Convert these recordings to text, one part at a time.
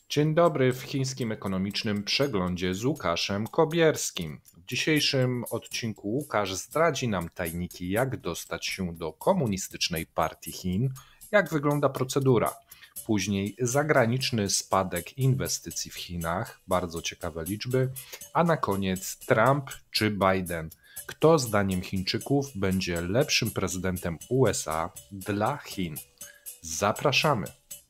Dzień dobry w chińskim ekonomicznym przeglądzie z Łukaszem Kobierskim. W dzisiejszym odcinku Łukasz zdradzi nam tajniki, jak dostać się do komunistycznej partii Chin, jak wygląda procedura. Później zagraniczny spadek inwestycji w Chinach, bardzo ciekawe liczby, a na koniec Trump czy Biden. Kto zdaniem Chińczyków będzie lepszym prezydentem USA dla Chin? Zapraszamy.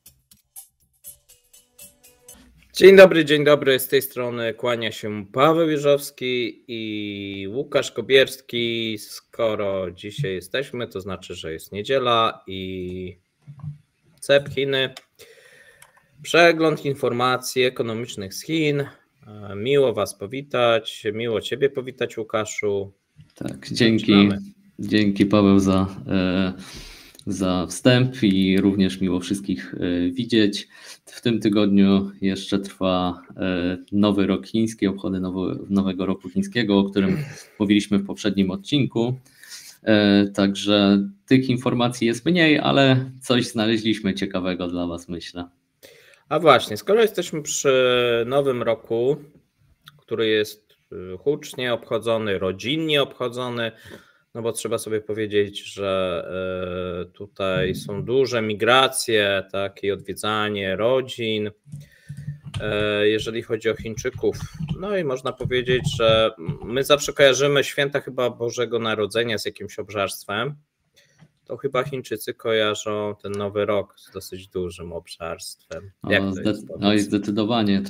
Dzień dobry, z tej strony kłania się Paweł Jeżowski i Łukasz Kobierski. Skoro dzisiaj jesteśmy, to znaczy, że jest niedziela i CEP Chiny. Przegląd informacji ekonomicznych z Chin. Miło Was powitać, miło Ciebie powitać, Łukaszu. Tak, dzięki Paweł za wstęp i również miło wszystkich widzieć. W tym tygodniu jeszcze trwa nowy rok chiński, obchody nowego roku chińskiego, o którym mówiliśmy w poprzednim odcinku. Także tych informacji jest mniej, ale coś znaleźliśmy ciekawego dla Was, myślę. A właśnie, skoro jesteśmy przy nowym roku, który jest hucznie obchodzony, rodzinnie obchodzony, no bo trzeba sobie powiedzieć, że tutaj są duże migracje, takie odwiedzanie rodzin, jeżeli chodzi o Chińczyków. No i można powiedzieć, że my zawsze kojarzymy święta chyba Bożego Narodzenia z jakimś obżarstwem. To chyba Chińczycy kojarzą ten nowy rok z dosyć dużym obżarstwem. Jak to jest? No i zdecydowanie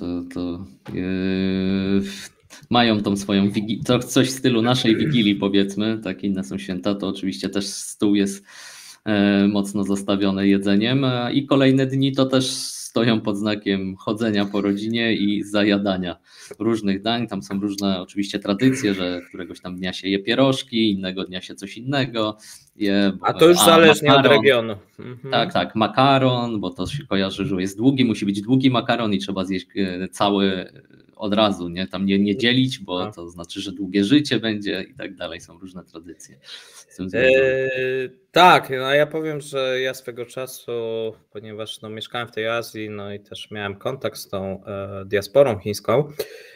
mają tą swoją coś w stylu naszej Wigilii, powiedzmy, tak inne są święta, to oczywiście też stół jest mocno zastawiony jedzeniem i kolejne dni to też stoją pod znakiem chodzenia po rodzinie i zajadania różnych dań. Tam są różne oczywiście tradycje, że któregoś tam dnia się je pierożki, innego dnia się coś innego je. A to już zależnie od regionu. Tak, makaron, bo to się kojarzy, że jest długi, musi być długi makaron i trzeba zjeść cały od razu, nie? Tam nie dzielić, bo to znaczy, że długie życie będzie i tak dalej. Są różne tradycje. Tak, no ja powiem, że ja swego czasu, ponieważ mieszkałem w tej Azji, no i też miałem kontakt z tą diasporą chińską,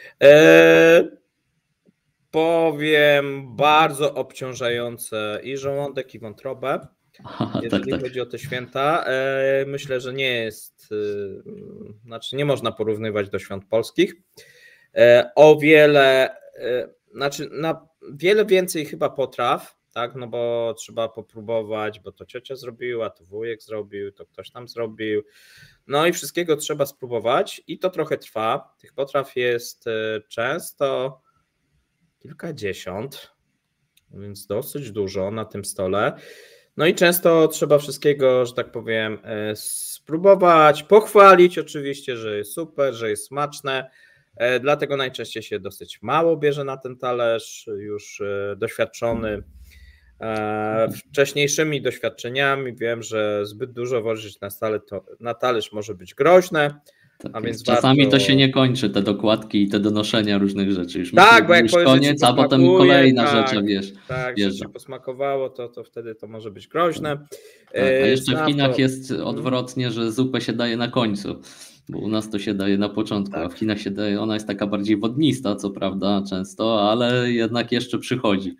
powiem bardzo obciążające i żołądek, i wątrobę, jeżeli chodzi o te święta. Myślę, że nie jest, znaczy nie można porównywać do świąt polskich. O wiele, znaczy na wiele więcej chyba potraw, tak, no bo trzeba popróbować, bo to ciocia zrobiła, to wujek zrobił, to ktoś tam zrobił, no i wszystkiego trzeba spróbować i to trochę trwa. Tych potraw jest często kilkadziesiąt, więc dosyć dużo na tym stole. No i często trzeba wszystkiego, że tak powiem, spróbować, pochwalić oczywiście, że jest super, że jest smaczne. Dlatego najczęściej się dosyć mało bierze na ten talerz, już doświadczony wcześniejszymi doświadczeniami wiem, że zbyt dużo włożyć na talerz może być groźne. A więc czasami to się nie kończy, te dokładki i te donoszenia różnych rzeczy. Już tak, bo jak już koniec, a potem kolejna rzecz, wiesz. Tak, że się posmakowało, to wtedy to może być groźne. Tak, a jeszcze w Chinach jest odwrotnie, że zupę się daje na końcu. Bo u nas to się daje na początku, a w Chinach się daje, ona jest taka bardziej wodnista, co prawda, często, ale jednak jeszcze przychodzi.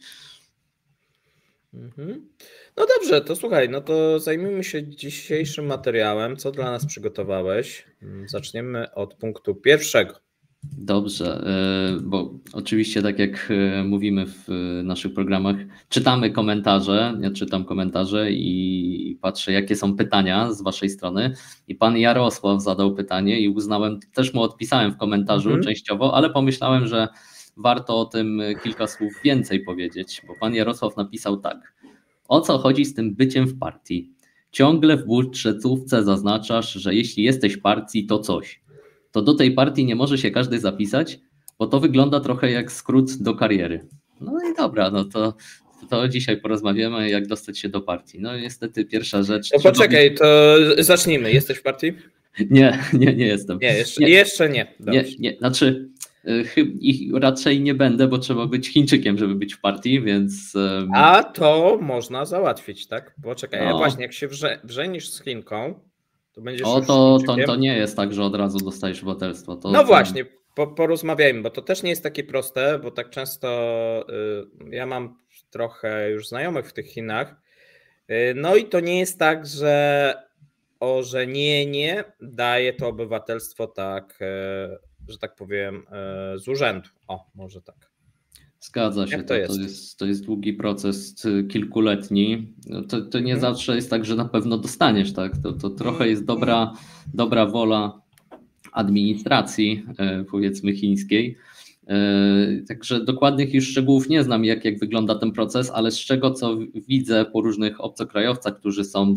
No dobrze, to słuchaj, no to zajmijmy się dzisiejszym materiałem. Co dla nas przygotowałeś? Zaczniemy od punktu pierwszego. Dobrze, bo oczywiście tak jak mówimy w naszych programach, czytamy komentarze, ja czytam komentarze i patrzę, jakie są pytania z waszej strony i pan Jarosław zadał pytanie i uznałem, też mu odpisałem w komentarzu częściowo, ale pomyślałem, że warto o tym kilka słów więcej powiedzieć, bo pan Jarosław napisał tak: o co chodzi z tym byciem w partii? Ciągle w budżetówce zaznaczasz, że jeśli jesteś w partii, to coś. To do tej partii nie może się każdy zapisać, bo to wygląda trochę jak skrót do kariery. No i dobra, no to dzisiaj porozmawiamy, jak dostać się do partii. No niestety pierwsza rzecz... No poczekaj, to zacznijmy. Jesteś w partii? Nie jestem. Jeszcze nie. Nie, znaczy raczej nie będę, bo trzeba być Chińczykiem, żeby być w partii, więc... A to można załatwić, tak? Poczekaj, właśnie jak się wrzenisz z Chinką, To będziesz O, już to Chińczykiem? nie jest tak, że od razu dostajesz obywatelstwo. No właśnie, porozmawiajmy, bo to też nie jest takie proste, bo tak często ja mam trochę już znajomych w tych Chinach. No i to nie jest tak, że ożenienie daje to obywatelstwo tak, że tak powiem, z urzędu. O, może tak. Zgadza się, Jak to to jest długi proces, kilkuletni. No to nie zawsze jest tak, że na pewno dostaniesz, tak? To trochę jest dobra wola administracji, powiedzmy chińskiej. Także dokładnych już szczegółów nie znam, jak wygląda ten proces, ale z czego co widzę po różnych obcokrajowcach, którzy są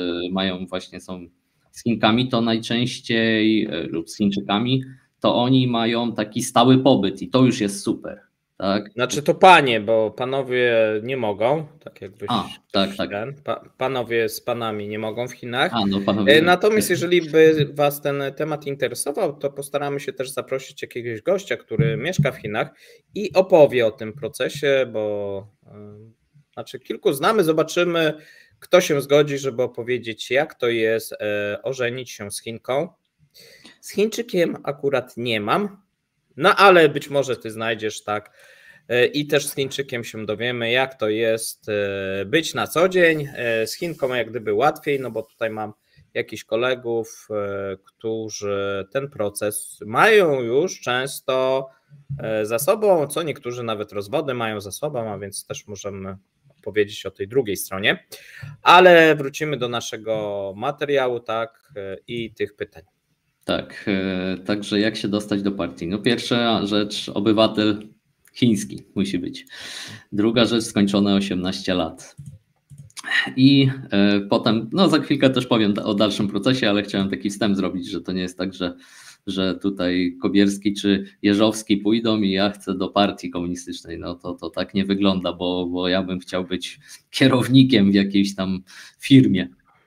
z Chinkami, to najczęściej lub z Chińczykami, to oni mają taki stały pobyt i to już jest super. Tak? Znaczy to panie, bo panowie nie mogą, tak jakbyś. Tak. Panowie z panami nie mogą w Chinach. No, panowie. Natomiast jeżeli by Was ten temat interesował, to postaramy się też zaprosić jakiegoś gościa, który mieszka w Chinach i opowie o tym procesie, bo znaczy kilku znamy, zobaczymy, kto się zgodzi, żeby opowiedzieć, jak to jest ożenić się z Chinką. Z Chińczykiem akurat nie mam, no ale być może Ty znajdziesz, tak. I też z Chińczykiem się dowiemy, jak to jest być na co dzień. Z Chinką jak gdyby łatwiej, no bo tutaj mam jakichś kolegów, którzy ten proces mają już często za sobą, co niektórzy nawet rozwody mają za sobą, a więc też możemy powiedzieć o tej drugiej stronie. Ale wrócimy do naszego materiału, tak, i tych pytań. Tak, także jak się dostać do partii? No pierwsza rzecz, obywatel chiński musi być. Druga rzecz, skończone 18 lat. I potem, no za chwilkę też powiem o dalszym procesie, ale chciałem taki wstęp zrobić, że to nie jest tak, że tutaj Kobierski czy Jeżowski pójdą i ja chcę do partii komunistycznej. No to tak nie wygląda, bo ja bym chciał być kierownikiem w jakiejś tam firmie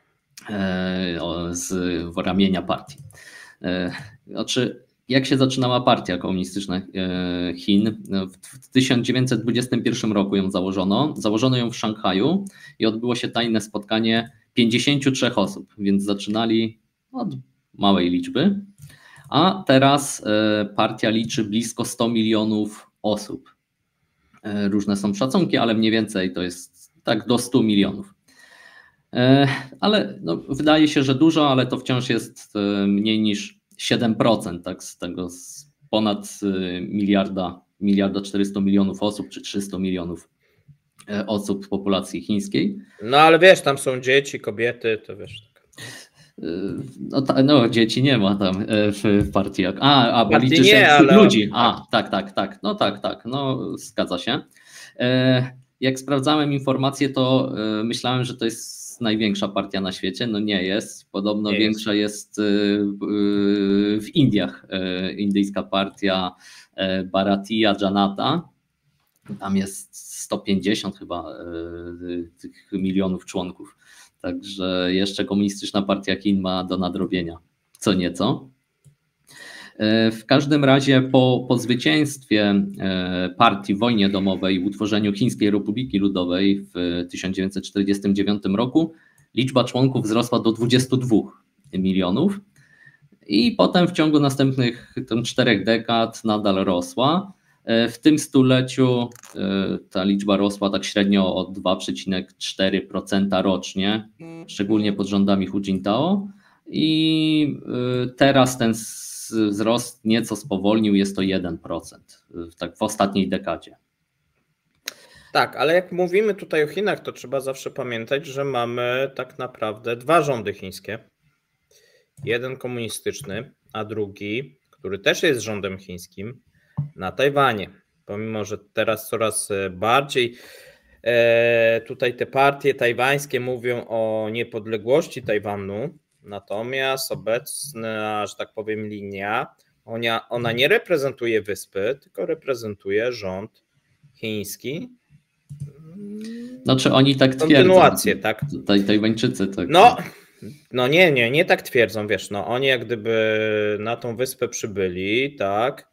z ramienia partii. Znaczy, jak się zaczynała partia komunistyczna Chin? W 1921 roku ją założono. Założono ją w Szanghaju i odbyło się tajne spotkanie 53 osób, więc zaczynali od małej liczby. A teraz partia liczy blisko 100 milionów osób. Różne są szacunki, ale mniej więcej to jest tak do 100 milionów. Ale no, wydaje się, że dużo, ale to wciąż jest mniej niż 7%, tak, z tego z ponad miliarda 400 milionów osób, czy 300 milionów osób w populacji chińskiej. No ale wiesz, tam są dzieci, kobiety, to wiesz. No dzieci nie ma tam w partii. Bo liczy się ale... ludzi. Tak. No tak, no zgadza się. Jak sprawdzałem informacje, to myślałem, że to jest największa partia na świecie. No nie jest. Podobno większa jest w Indiach. Indyjska partia Bharatiya Janata. Tam jest 150 chyba tych milionów członków. Także jeszcze komunistyczna partia Chin ma do nadrobienia co nieco. W każdym razie po zwycięstwie partii w wojnie domowej i utworzeniu Chińskiej Republiki Ludowej w 1949 roku liczba członków wzrosła do 22 milionów i potem w ciągu następnych 4 dekad nadal rosła. W tym stuleciu ta liczba rosła tak średnio o 2,4% rocznie, szczególnie pod rządami Hu Jintao i teraz ten wzrost nieco spowolnił, jest to 1%, tak w ostatniej dekadzie. Tak, ale jak mówimy tutaj o Chinach, to trzeba zawsze pamiętać, że mamy tak naprawdę 2 rządy chińskie. Jeden komunistyczny, a drugi, który też jest rządem chińskim, na Tajwanie. Pomimo, że teraz coraz bardziej tutaj te partie tajwańskie mówią o niepodległości Tajwanu, natomiast obecna, że tak powiem, linia, ona nie reprezentuje wyspy, tylko reprezentuje rząd chiński. Znaczy oni tak kontynuację, twierdzą. Tak? Tajwańczycy tak. No nie tak twierdzą, wiesz, no oni jak gdyby na tą wyspę przybyli, tak,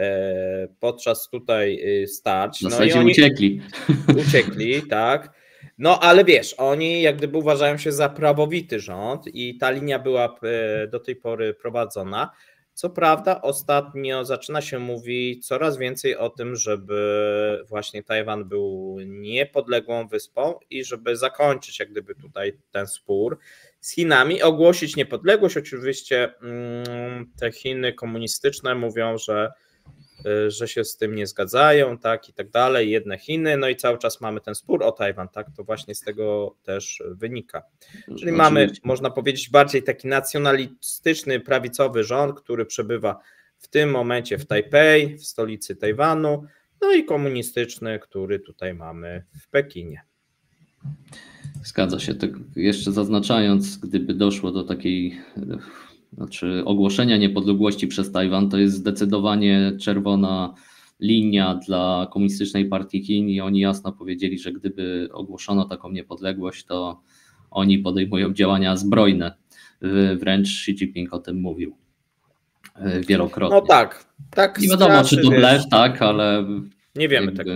podczas tutaj starć. W zasadzie uciekli. Uciekli, tak. No ale wiesz, oni jak gdyby uważają się za prawowity rząd i ta linia była do tej pory prowadzona. Co prawda ostatnio zaczyna się mówić coraz więcej o tym, żeby właśnie Tajwan był niepodległą wyspą i żeby zakończyć jak gdyby tutaj ten spór z Chinami, ogłosić niepodległość. Oczywiście te Chiny komunistyczne mówią, że się z tym nie zgadzają, tak i tak dalej, jedne Chiny, no i cały czas mamy ten spór o Tajwan, tak, to właśnie z tego też wynika. Czyli mamy, można powiedzieć, bardziej taki nacjonalistyczny, prawicowy rząd, który przebywa w tym momencie w Tajpej, w stolicy Tajwanu, no i komunistyczny, który tutaj mamy w Pekinie. Zgadza się, tak jeszcze zaznaczając, gdyby doszło do takiej ogłoszenia niepodległości przez Tajwan, to jest zdecydowanie czerwona linia dla Komunistycznej Partii Chin i oni jasno powiedzieli, że gdyby ogłoszono taką niepodległość, to oni podejmują działania zbrojne. Wręcz Xi Jinping o tym mówił wielokrotnie. No tak. Nie wiadomo, czy to blef, tak, ale nie wiemy tego.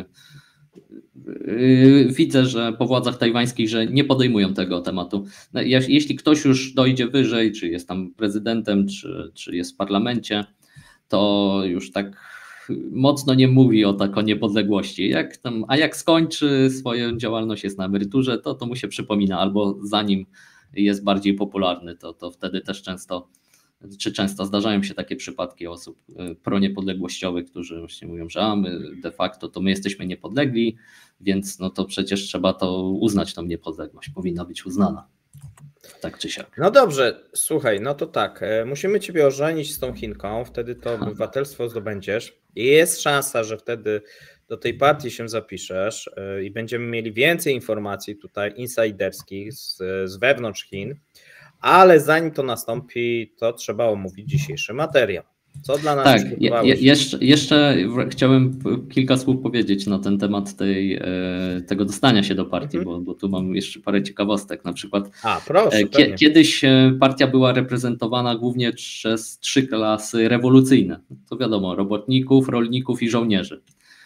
Widzę, że po władzach tajwańskich, że nie podejmują tego tematu. Jeśli ktoś już dojdzie wyżej, czy jest tam prezydentem, czy jest w parlamencie, to już tak mocno nie mówi o niepodległości. Jak skończy swoją działalność, jest na emeryturze, to mu się przypomina, albo zanim jest bardziej popularny, to wtedy też często zdarzają się takie przypadki osób proniepodległościowych, którzy właśnie mówią, że my de facto to my jesteśmy niepodlegli, więc no to przecież trzeba to uznać, tą niepodległość powinna być uznana. Tak czy siak. No dobrze, słuchaj, no to tak, musimy ciebie ożenić z tą Chinką, wtedy to obywatelstwo zdobędziesz i jest szansa, że wtedy do tej partii się zapiszesz i będziemy mieli więcej informacji tutaj insiderskich z wewnątrz Chin, ale zanim to nastąpi, to trzeba omówić dzisiejszy materiał. Co dla nas jeszcze chciałem kilka słów powiedzieć na ten temat tego dostania się do partii, bo tu mam jeszcze parę ciekawostek. Na przykład proszę, kiedyś partia była reprezentowana głównie przez 3 klasy rewolucyjne. To wiadomo, robotników, rolników i żołnierzy.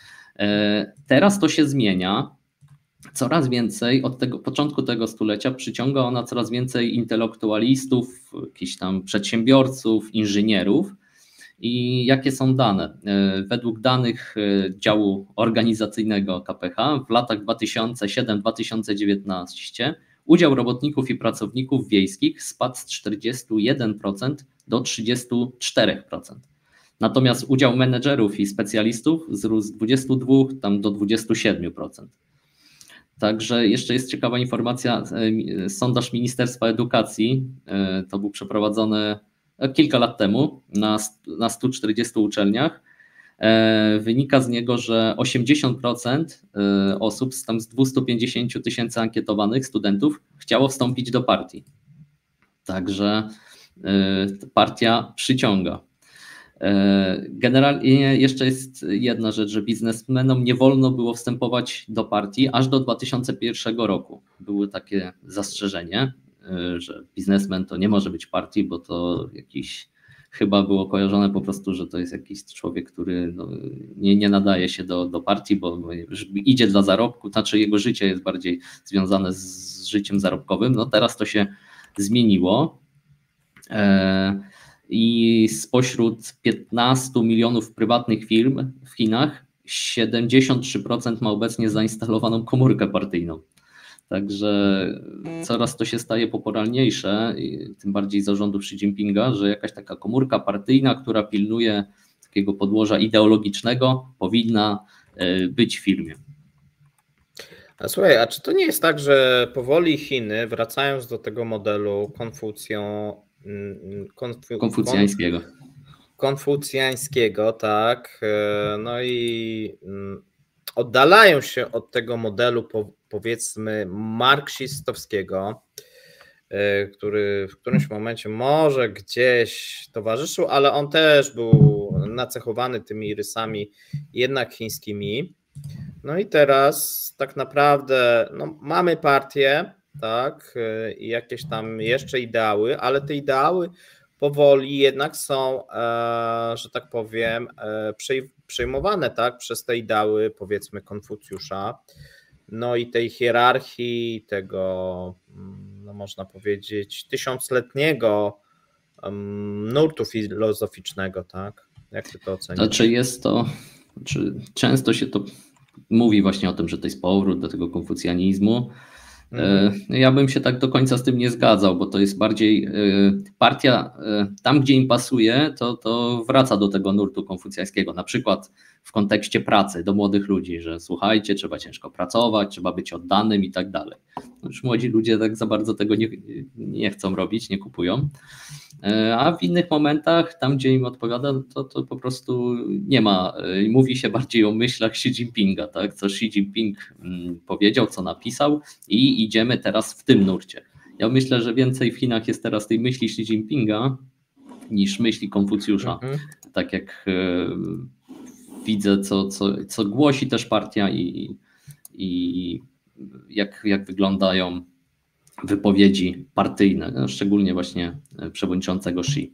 Teraz to się zmienia. Coraz więcej od początku tego stulecia przyciąga ona coraz więcej intelektualistów, jakichś tam przedsiębiorców, inżynierów. I jakie są dane? Według danych działu organizacyjnego KPH w latach 2007-2019 udział robotników i pracowników wiejskich spadł z 41% do 34%. Natomiast udział menedżerów i specjalistów wzrósł z 22% do 27%. Także jeszcze jest ciekawa informacja, sondaż Ministerstwa Edukacji, to był przeprowadzony kilka lat temu na 140 uczelniach. Wynika z niego, że 80% osób z 250 000 ankietowanych studentów chciało wstąpić do partii. Także partia przyciąga. Generalnie jeszcze jest jedna rzecz, że biznesmenom nie wolno było wstępować do partii aż do 2001 roku. Było takie zastrzeżenie, że biznesmen to nie może być partii, bo to jakiś chyba było kojarzone po prostu, że to jest jakiś człowiek, który nie nadaje się do partii, bo idzie dla zarobku, znaczy jego życie jest bardziej związane z życiem zarobkowym. No teraz to się zmieniło. I spośród 15 milionów prywatnych firm w Chinach 73% ma obecnie zainstalowaną komórkę partyjną. Także coraz to się staje popularniejsze, tym bardziej za rządów Xi Jinpinga, że jakaś taka komórka partyjna, która pilnuje takiego podłoża ideologicznego, powinna być w firmie. A słuchaj, a czy to nie jest tak, że powoli Chiny, wracając do tego modelu konfucjańskiego, tak, no i oddalają się od tego modelu, powiedzmy, marksistowskiego, który w którymś momencie może gdzieś towarzyszył, ale on też był nacechowany tymi rysami jednak chińskimi. No i teraz tak naprawdę mamy partię, tak, i jakieś tam jeszcze ideały, ale te ideały powoli jednak są, że tak powiem, przejmowane, tak, przez te ideały, powiedzmy, Konfucjusza. no i tej hierarchii, tego, no można powiedzieć, tysiącletniego nurtu filozoficznego, tak? Jak ty to oceniasz? Często się to mówi właśnie o tym, że to jest powrót do tego konfucjanizmu. Ja bym się tak do końca z tym nie zgadzał, bo to jest bardziej partia, tam gdzie im pasuje, to wraca do tego nurtu konfucjańskiego, na przykład w kontekście pracy do młodych ludzi, że słuchajcie, trzeba ciężko pracować, trzeba być oddanym i tak dalej. Już młodzi ludzie tak za bardzo tego nie chcą robić, nie kupują, a w innych momentach, tam gdzie im odpowiada, to po prostu nie ma, mówi się bardziej o myślach Xi Jinpinga, tak? Co Xi Jinping powiedział, co napisał i idziemy teraz w tym nurcie. Ja myślę, że więcej w Chinach jest teraz tej myśli Xi Jinpinga niż myśli Konfucjusza, tak jak widzę, co głosi też partia i jak wyglądają wypowiedzi partyjne, no szczególnie właśnie przewodniczącego Xi.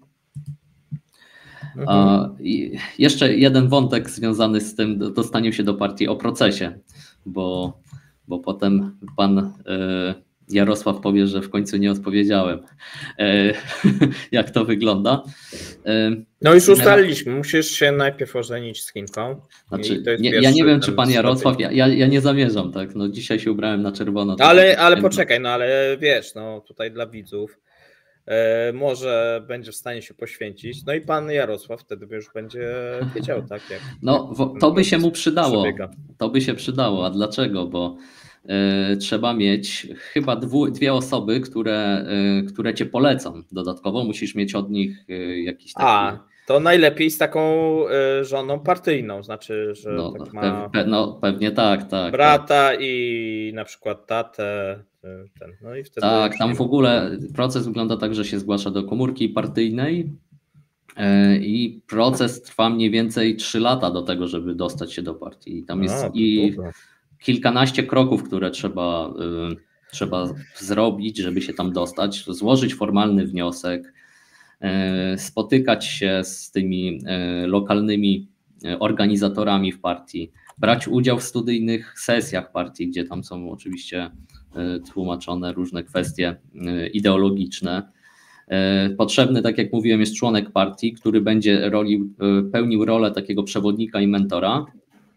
I jeszcze jeden wątek związany z tym dostaniem się do partii o procesie, bo potem pan Jarosław powie, że w końcu nie odpowiedziałem, jak to wygląda. No już ustaliliśmy, musisz się najpierw ożenić z Chinką. Znaczy, ja nie wiem, czy pan Jarosław, ja nie zamierzam, tak, no dzisiaj się ubrałem na czerwono. Ale poczekaj, no ale wiesz, no tutaj dla widzów może będzie w stanie się poświęcić, no i pan Jarosław wtedy już będzie wiedział, tak jak. No to by się mu przydało, to by się przydało, a dlaczego, bo trzeba mieć chyba dwie osoby, które cię polecą. Dodatkowo musisz mieć od nich jakiś taki... To najlepiej z taką żoną partyjną, znaczy, że no, tak ma pewnie tak. brata tak. I na przykład tatę. No i wtedy tak, tam w ogóle proces wygląda tak, że się zgłasza do komórki partyjnej i proces trwa mniej więcej 3 lata do tego, żeby dostać się do partii. I tam jest kilkanaście kroków, które trzeba zrobić, żeby się tam dostać, złożyć formalny wniosek, spotykać się z tymi lokalnymi organizatorami w partii, brać udział w studyjnych sesjach partii, gdzie tam są oczywiście tłumaczone różne kwestie ideologiczne. Potrzebny, tak jak mówiłem, jest członek partii, który będzie pełnił rolę takiego przewodnika i mentora.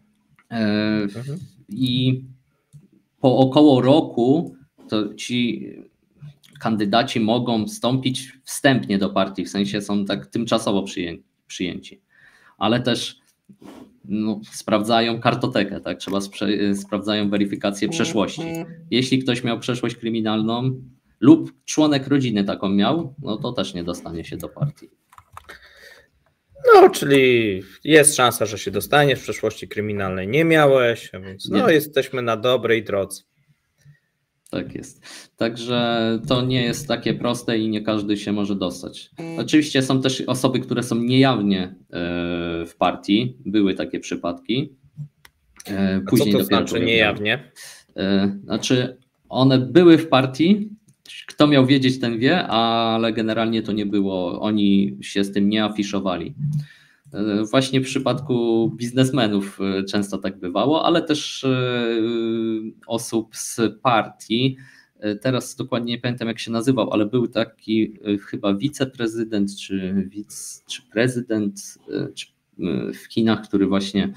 I po około roku to ci kandydaci mogą wstąpić wstępnie do partii, w sensie są tak tymczasowo przyjęci, ale też sprawdzają kartotekę, tak? Sprawdzają weryfikację przeszłości. Jeśli ktoś miał przeszłość kryminalną lub członek rodziny taką miał, no to też nie dostanie się do partii. No, czyli jest szansa, że się dostaniesz, w przeszłości kryminalnej nie miałeś, więc jesteśmy na dobrej drodze. Tak jest. Także to nie jest takie proste i nie każdy się może dostać. Oczywiście są też osoby, które są niejawnie w partii. Były takie przypadki. Później co to znaczy niejawnie? Znaczy one były w partii, kto miał wiedzieć, ten wie, ale generalnie to nie było, oni się z tym nie afiszowali. Właśnie w przypadku biznesmenów często tak bywało, ale też osób z partii. Teraz dokładnie nie pamiętam, jak się nazywał, ale był taki chyba wiceprezydent czy prezydent w Chinach, który właśnie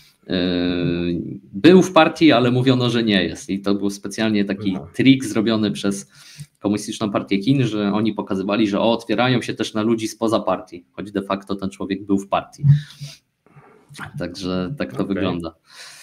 był w partii, ale mówiono, że nie jest. I to był specjalnie taki trik zrobiony przez Komunistyczną Partię Chin, że oni pokazywali, że otwierają się też na ludzi spoza partii, choć de facto ten człowiek był w partii. Także tak to wygląda.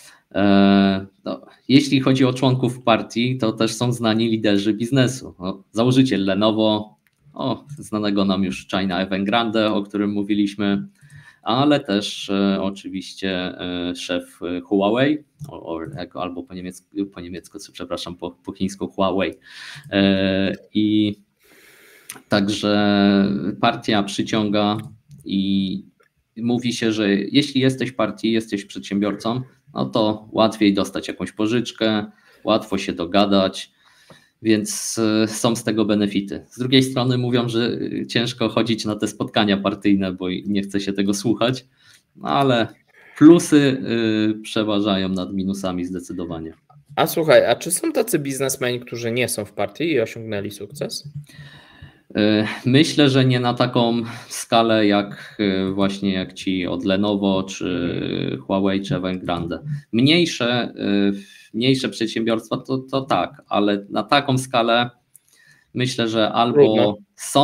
Jeśli chodzi o członków partii, to też są znani liderzy biznesu. Założyciel Lenovo, znanego nam już China Evergrande, o którym mówiliśmy, ale też oczywiście szef Huawei, albo po niemiecku, przepraszam, po chińsku Huawei. I także partia przyciąga i mówi się, że jeśli jesteś w partii, jesteś przedsiębiorcą, no to łatwiej dostać jakąś pożyczkę, łatwo się dogadać, więc są z tego benefity. Z drugiej strony mówią, że ciężko chodzić na te spotkania partyjne, bo nie chce się tego słuchać, ale plusy przeważają nad minusami zdecydowanie. A słuchaj, a czy są tacy biznesmeni, którzy nie są w partii i osiągnęli sukces? Myślę, że nie na taką skalę jak właśnie jak ci od Lenovo, czy Huawei, czy Evergrande. Mniejsze przedsiębiorstwa to tak, ale na taką skalę myślę, że albo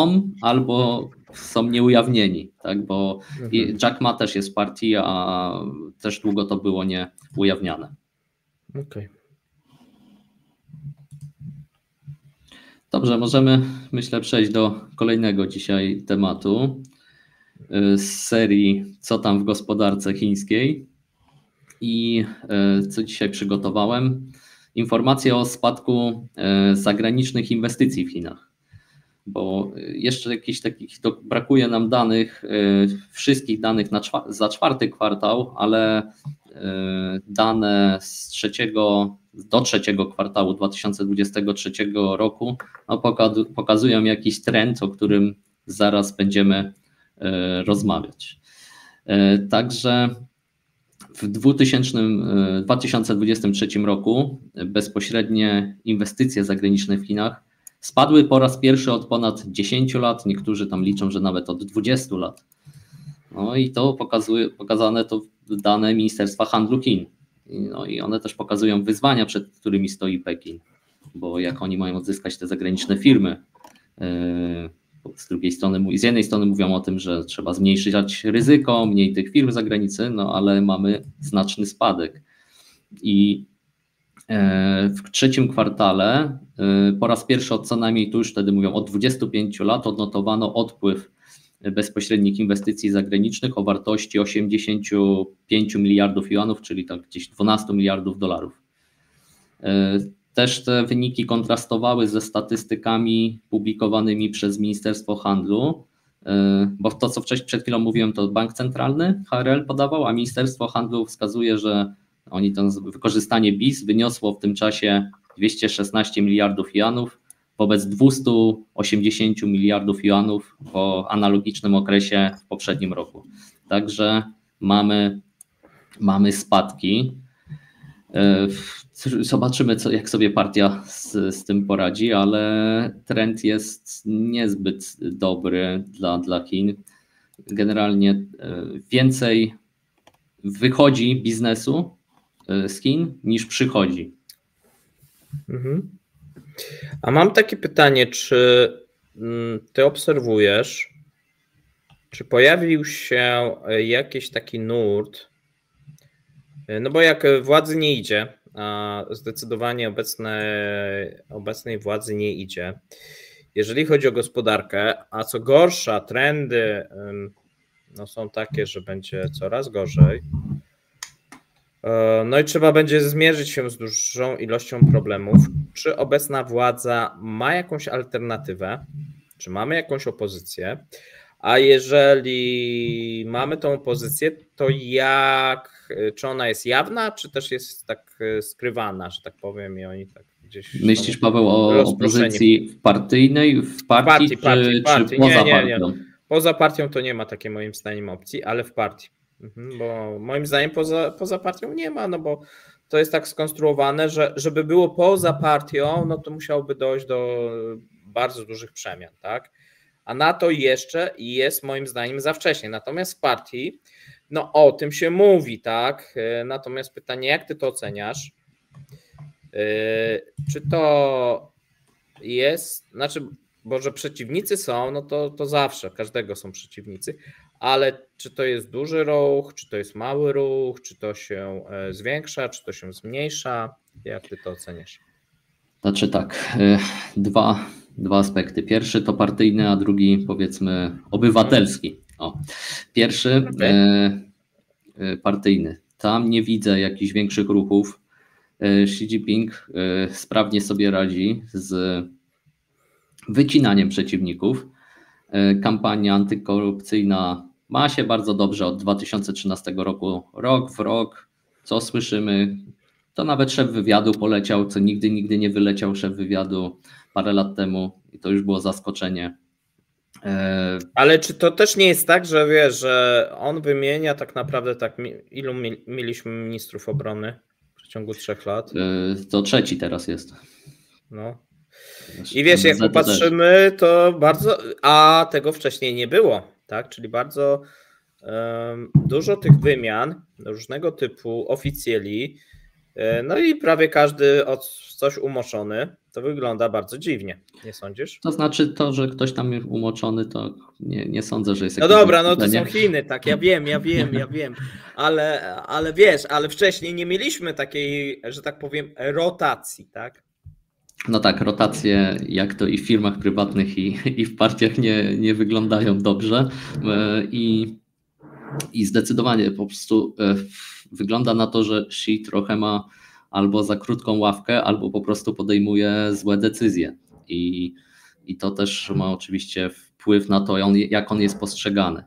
są nieujawnieni, tak? Bo Jack Ma też jest w partii, a też długo to było nie ujawniane. Okej. Dobrze, możemy, myślę, przejść do kolejnego dzisiaj tematu z serii Co tam w gospodarce chińskiej. I co dzisiaj przygotowałem? Informacje o spadku zagranicznych inwestycji w Chinach. Bo jeszcze jakichś takich, brakuje nam danych, wszystkich danych za czwarty kwartał, ale dane z trzeciego kwartału 2023 roku pokazują jakiś trend, o którym zaraz będziemy rozmawiać. Także w 2023 roku bezpośrednie inwestycje zagraniczne w Chinach spadły po raz pierwszy od ponad 10 lat, niektórzy tam liczą, że nawet od 20 lat. No i to pokazane to dane Ministerstwa Handlu Chin. No i one też pokazują wyzwania, przed którymi stoi Pekin, bo jak oni mają odzyskać te zagraniczne firmy. Z jednej strony mówią o tym, że trzeba zmniejszyć ryzyko, mniej tych firm z zagranicy, no ale mamy znaczny spadek. I w trzecim kwartale po raz pierwszy od co najmniej, tu już wtedy mówią, od 25 lat odnotowano odpływ bezpośrednich inwestycji zagranicznych o wartości 85 miliardów juanów, czyli tak gdzieś 12 miliardów dolarów. Też te wyniki kontrastowały ze statystykami publikowanymi przez Ministerstwo Handlu, bo to, co przed chwilą mówiłem, to Bank Centralny HRL podawał, a Ministerstwo Handlu wskazuje, że oni to wykorzystanie BIS wyniosło w tym czasie 216 miliardów juanów wobec 280 miliardów juanów w analogicznym okresie w poprzednim roku. Także mamy spadki. Zobaczymy, jak sobie partia z tym poradzi, ale trend jest niezbyt dobry dla Chin. Generalnie więcej wychodzi biznesu z Chin niż przychodzi. A mam takie pytanie, czy ty obserwujesz, czy pojawił się jakiś taki nurt, no bo jak władzy nie idzie, a zdecydowanie obecnej władzy nie idzie, jeżeli chodzi o gospodarkę, a co gorsza, trendy no są takie, że będzie coraz gorzej, no i trzeba będzie zmierzyć się z dużą ilością problemów. Czy obecna władza ma jakąś alternatywę? Czy mamy jakąś opozycję? A jeżeli mamy tą opozycję, to czy ona jest jawna, czy też jest tak skrywana, że tak powiem, i oni tak gdzieś... Myślisz, Paweł, o opozycji partyjnej, w partii, czy poza partią? Poza partią to nie ma takiej moim zdaniem opcji, ale w partii. Bo moim zdaniem poza partią nie ma, no bo to jest tak skonstruowane, że żeby było poza partią, no to musiałoby dojść do bardzo dużych przemian, tak? A na to jeszcze jest moim zdaniem za wcześnie. Natomiast w partii, no o tym się mówi, tak? Natomiast pytanie, jak ty to oceniasz? Czy to jest, bo że przeciwnicy są, no to zawsze, każdego są przeciwnicy, ale czy to jest duży ruch, czy to jest mały ruch, czy to się zwiększa, czy to się zmniejsza? Jak ty to oceniasz? Znaczy tak, dwa aspekty. Pierwszy to partyjny, a drugi powiedzmy obywatelski. Pierwszy partyjny. Tam nie widzę jakichś większych ruchów. Xi Jinping sprawnie sobie radzi z wycinaniem przeciwników. Kampania antykorupcyjna ma się bardzo dobrze od 2013 roku, rok w rok. Co słyszymy? To nawet szef wywiadu poleciał, co nigdy nie wyleciał szef wywiadu parę lat temu i to już było zaskoczenie. Ale czy to też nie jest tak, że wiesz, że on wymienia tak naprawdę ilu mieliśmy ministrów obrony w ciągu 3 lat. To trzeci teraz jest. No. I wiesz, jak NBZ popatrzymy, to bardzo, a tego wcześniej nie było, tak? Czyli bardzo dużo tych wymian różnego typu oficjeli, no i prawie każdy o coś umoczony, to wygląda bardzo dziwnie, nie sądzisz? To znaczy to, że ktoś tam jest umoczony, to nie sądzę, że jest No jakieś dobra, no to wyświetlenie. są Chiny, tak, ja wiem, ale wiesz, ale wcześniej nie mieliśmy takiej, że tak powiem, rotacji, tak? No tak, rotacje jak to i w firmach prywatnych i w partiach nie wyglądają dobrze i zdecydowanie po prostu wygląda na to, że Xi trochę ma albo za krótką ławkę, albo po prostu podejmuje złe decyzje i to też ma oczywiście wpływ na to, jak on jest postrzegany,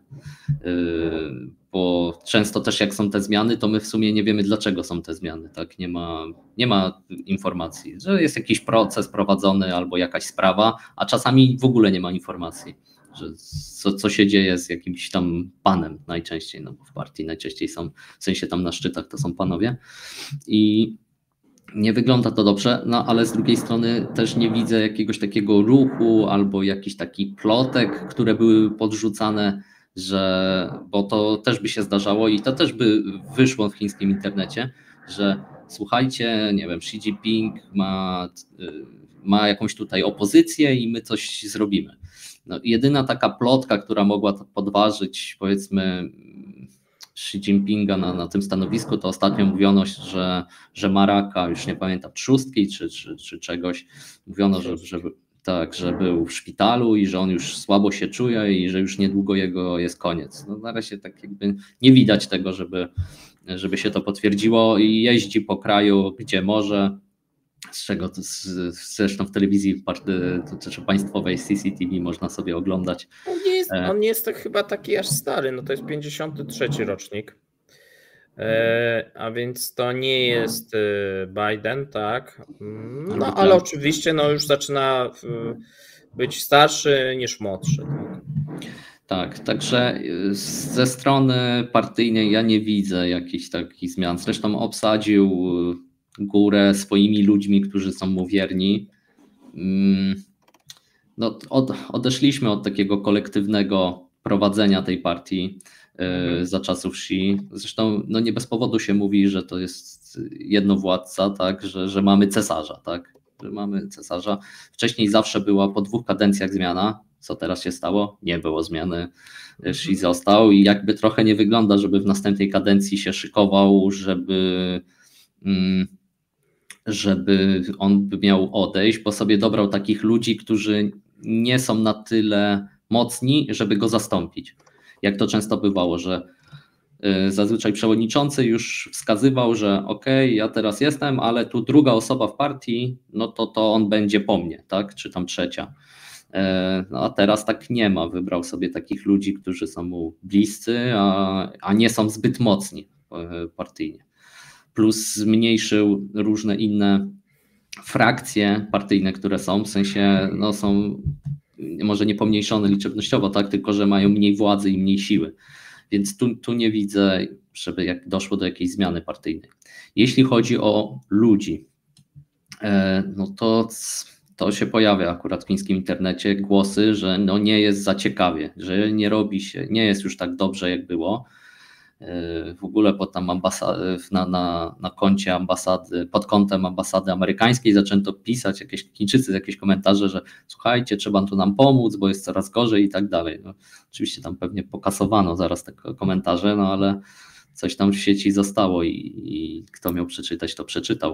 bo często też jak są te zmiany, to my w sumie nie wiemy, dlaczego są te zmiany, tak? Nie ma informacji, że jest jakiś proces prowadzony albo jakaś sprawa, a czasami w ogóle nie ma informacji, że co się dzieje z jakimś tam panem najczęściej, no bo w partii najczęściej są, w sensie tam na szczytach to są panowie i nie wygląda to dobrze, no ale z drugiej strony też nie widzę jakiegoś takiego ruchu albo jakiś taki plotek, które były podrzucane, bo to też by się zdarzało i to też by wyszło w chińskim internecie, że słuchajcie, nie wiem, Xi Jinping ma jakąś tutaj opozycję i my coś zrobimy. No, jedyna taka plotka, która mogła podważyć, powiedzmy, Xi Jinpinga na tym stanowisku, to ostatnio mówiono, że ma raka, już nie pamiętam, trzustki czy czegoś. Mówiono, że był w szpitalu i że on już słabo się czuje i że już niedługo jego jest koniec. No, na razie tak jakby nie widać tego, żeby się to potwierdziło i jeździ po kraju, gdzie może, z czego zresztą w telewizji państwowej CCTV można sobie oglądać. On nie jest tak chyba taki aż stary, no to jest 53 rocznik, a więc to nie jest Biden, tak, no ale oczywiście no już zaczyna być starszy niż młodszy. Tak, także ze strony partyjnej ja nie widzę jakichś takich zmian, zresztą obsadził górę swoimi ludźmi, którzy są mu wierni. No, odeszliśmy od takiego kolektywnego prowadzenia tej partii za czasów Xi. Zresztą no nie bez powodu się mówi, że to jest jednowładca, tak, że mamy cesarza, tak, że mamy cesarza. Wcześniej zawsze była po 2 kadencjach zmiana. Co teraz się stało? Nie było zmiany. Xi został i jakby trochę nie wygląda, żeby w następnej kadencji się szykował, żeby on miał odejść, bo sobie dobrał takich ludzi, którzy nie są na tyle mocni, żeby go zastąpić. Jak to często bywało, że zazwyczaj przewodniczący już wskazywał, że okej, ja teraz jestem, ale tu druga osoba w partii, no to on będzie po mnie, tak? Czy tam trzecia. No a teraz tak nie ma. Wybrał sobie takich ludzi, którzy są mu bliscy, a nie są zbyt mocni partyjnie. Plus zmniejszył różne inne frakcje partyjne, które są, w sensie no są może nie pomniejszone liczebnościowo, tak, tylko że mają mniej władzy i mniej siły. Więc tu nie widzę, żeby jak doszło do jakiejś zmiany partyjnej. Jeśli chodzi o ludzi, no to się pojawia akurat w chińskim internecie głosy, że no nie jest za ciekawie, że nie robi się, nie jest już tak dobrze jak było. W ogóle na koncie ambasady, pod kątem ambasady amerykańskiej zaczęto pisać Chińczycy jakieś komentarze, że słuchajcie, trzeba tu nam pomóc, bo jest coraz gorzej i tak dalej. No, oczywiście tam pewnie pokasowano zaraz te komentarze, no ale coś tam w sieci zostało i kto miał przeczytać, to przeczytał.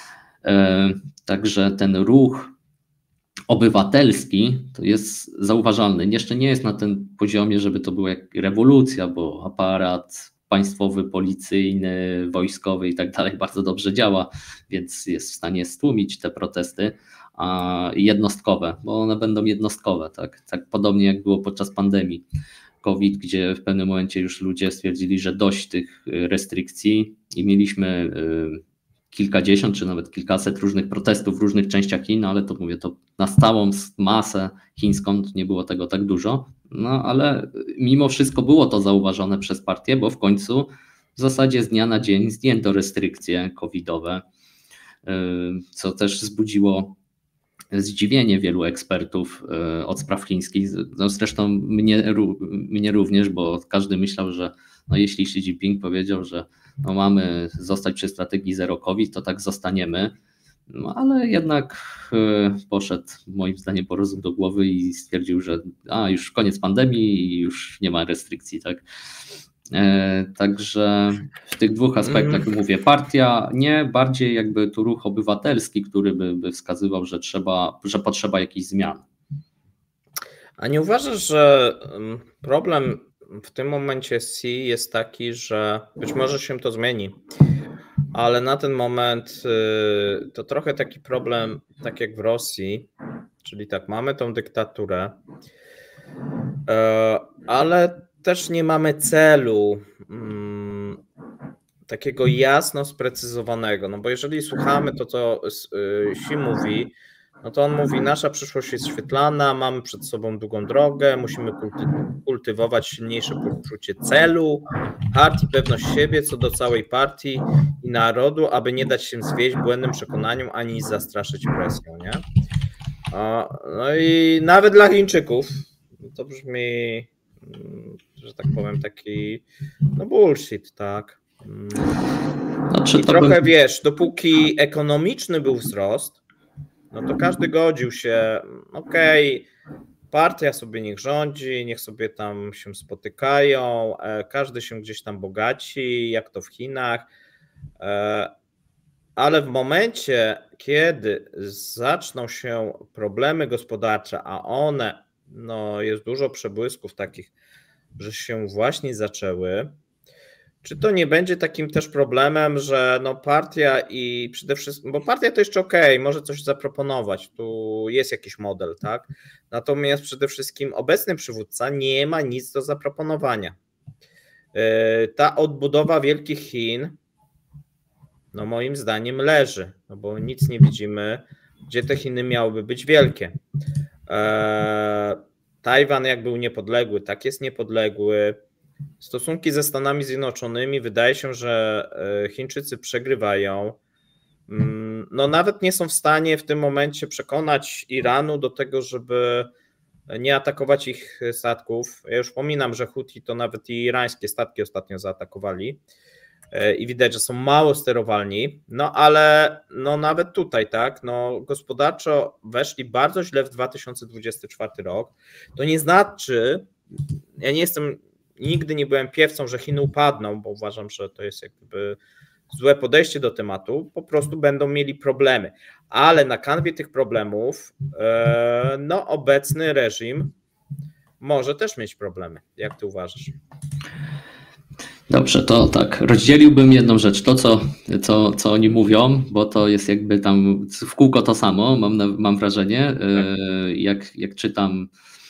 Także ten ruch obywatelski to jest zauważalny. Jeszcze nie jest na tym poziomie, żeby to była jak rewolucja, bo aparat państwowy, policyjny, wojskowy i tak dalej bardzo dobrze działa, więc jest w stanie stłumić te protesty jednostkowe, bo one będą jednostkowe, tak podobnie jak było podczas pandemii COVID, gdzie w pewnym momencie już ludzie stwierdzili, że dość tych restrykcji i mieliśmy kilkadziesiąt czy nawet kilkaset różnych protestów w różnych częściach Chin, ale to mówię, to na całą masę chińską nie było tego tak dużo, no ale mimo wszystko było to zauważone przez partię, bo w końcu w zasadzie z dnia na dzień zdjęto restrykcje covidowe, co też wzbudziło zdziwienie wielu ekspertów od spraw chińskich. No zresztą mnie również, bo każdy myślał, że no jeśli Xi Jinping powiedział, że no mamy zostać przy strategii zero COVID, to tak zostaniemy. No ale jednak poszedł moim zdaniem po rozum do głowy i stwierdził, że już koniec pandemii i już nie ma restrykcji, tak? Także w tych dwóch aspektach mówię, partia nie, bardziej jakby tu ruch obywatelski, który by wskazywał, że potrzeba jakichś zmian. A nie uważasz, że problem w tym momencie Xi jest taki, że być może się to zmieni, ale na ten moment to trochę taki problem, tak jak w Rosji, czyli tak, mamy tą dyktaturę, ale też nie mamy celu takiego jasno sprecyzowanego, no bo jeżeli słuchamy to, co Xi mówi, no to on mówi, nasza przyszłość jest świetlana, mamy przed sobą długą drogę, musimy kultywować silniejsze poczucie celu, partii, pewność siebie co do całej partii i narodu, aby nie dać się zwieść błędnym przekonaniom ani zastraszyć presją, nie? No i nawet dla Chińczyków to brzmi, że tak powiem, taki no bullshit, tak? I trochę wiesz, dopóki ekonomiczny był wzrost, no to każdy godził się, okej, partia sobie niech rządzi, niech sobie tam się spotykają, każdy się gdzieś tam bogaci, jak to w Chinach, ale w momencie, kiedy zaczną się problemy gospodarcze, a one, no jest dużo przebłysków takich, że się właśnie zaczęły, czy to nie będzie takim też problemem, że no partia i przede wszystkim, bo partia to jeszcze okej, może coś zaproponować, tu jest jakiś model, tak? Natomiast przede wszystkim obecny przywódca nie ma nic do zaproponowania. Ta odbudowa wielkich Chin, no moim zdaniem leży, no bo nic nie widzimy, gdzie te Chiny miałyby być wielkie. Tajwan jak był niepodległy, tak jest niepodległy. Stosunki ze Stanami Zjednoczonymi wydaje się, że Chińczycy przegrywają. No nawet nie są w stanie w tym momencie przekonać Iranu do tego, żeby nie atakować ich statków. Ja już pominam, że Huthi to nawet i irańskie statki ostatnio zaatakowali i widać, że są mało sterowalni, no ale no nawet tutaj, tak, no gospodarczo weszli bardzo źle w 2024 rok. To nie znaczy, ja nigdy nie byłem piewcą, że Chiny upadną, bo uważam, że to jest jakby złe podejście do tematu, po prostu będą mieli problemy, ale na kanwie tych problemów no obecny reżim może też mieć problemy. Jak ty uważasz? Dobrze, to tak, rozdzieliłbym jedną rzecz, to co oni mówią, bo to jest jakby tam w kółko to samo, mam wrażenie, jak czytam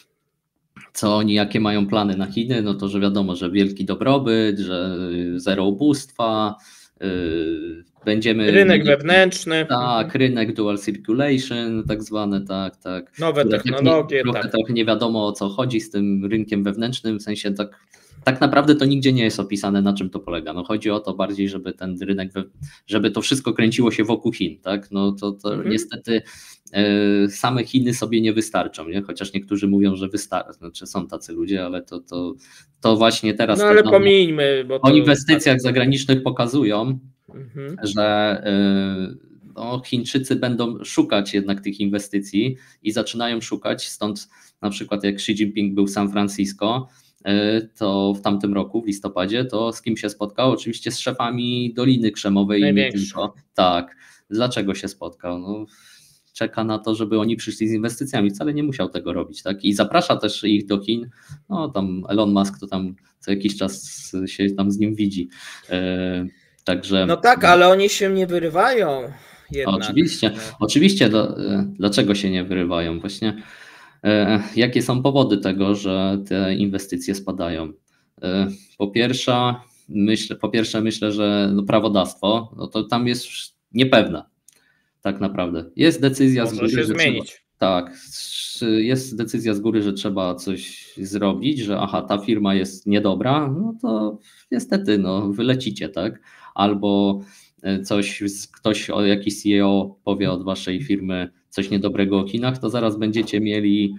co oni, jakie mają plany na Chiny, no to że wiadomo, że wielki dobrobyt, że zero ubóstwa, będziemy... Rynek wewnętrzny. Tak, rynek dual circulation, tak zwane, tak. Nowe technologie. Trochę nie wiadomo o co chodzi z tym rynkiem wewnętrznym, w sensie tak naprawdę to nigdzie nie jest opisane, na czym to polega. No chodzi o to bardziej, żeby ten rynek, żeby to wszystko kręciło się wokół Chin, tak? No to niestety same Chiny sobie nie wystarczą, nie? Chociaż niektórzy mówią, że wystarczą, znaczy są tacy ludzie, ale to właśnie teraz... No ale pomijmy, bo o inwestycjach zagranicznych pokazują, że no, Chińczycy będą szukać jednak tych inwestycji i zaczynają szukać, stąd na przykład jak Xi Jinping był w San Francisco, to w tamtym roku, w listopadzie, to z kim się spotkał? Oczywiście z szefami Doliny Krzemowej i nie tylko. Tak. Dlaczego się spotkał? No, czeka na to, żeby oni przyszli z inwestycjami. Wcale nie musiał tego robić, tak? I zaprasza też ich do Chin. No tam Elon Musk to tam co jakiś czas się tam z nim widzi. Także... No tak, ale oni się nie wyrywają jednak. Oczywiście. Dlaczego się nie wyrywają? Właśnie jakie są powody tego, że te inwestycje spadają? Po pierwsze myślę, że no prawodawstwo, no to tam jest niepewne tak naprawdę. Jest decyzja może się zmienić. Tak, jest decyzja z góry, że trzeba coś zrobić, że ta firma jest niedobra, no to niestety wylecicie, tak? Albo jakiś CEO powie od waszej firmy coś niedobrego o Chinach, to zaraz będziecie mieli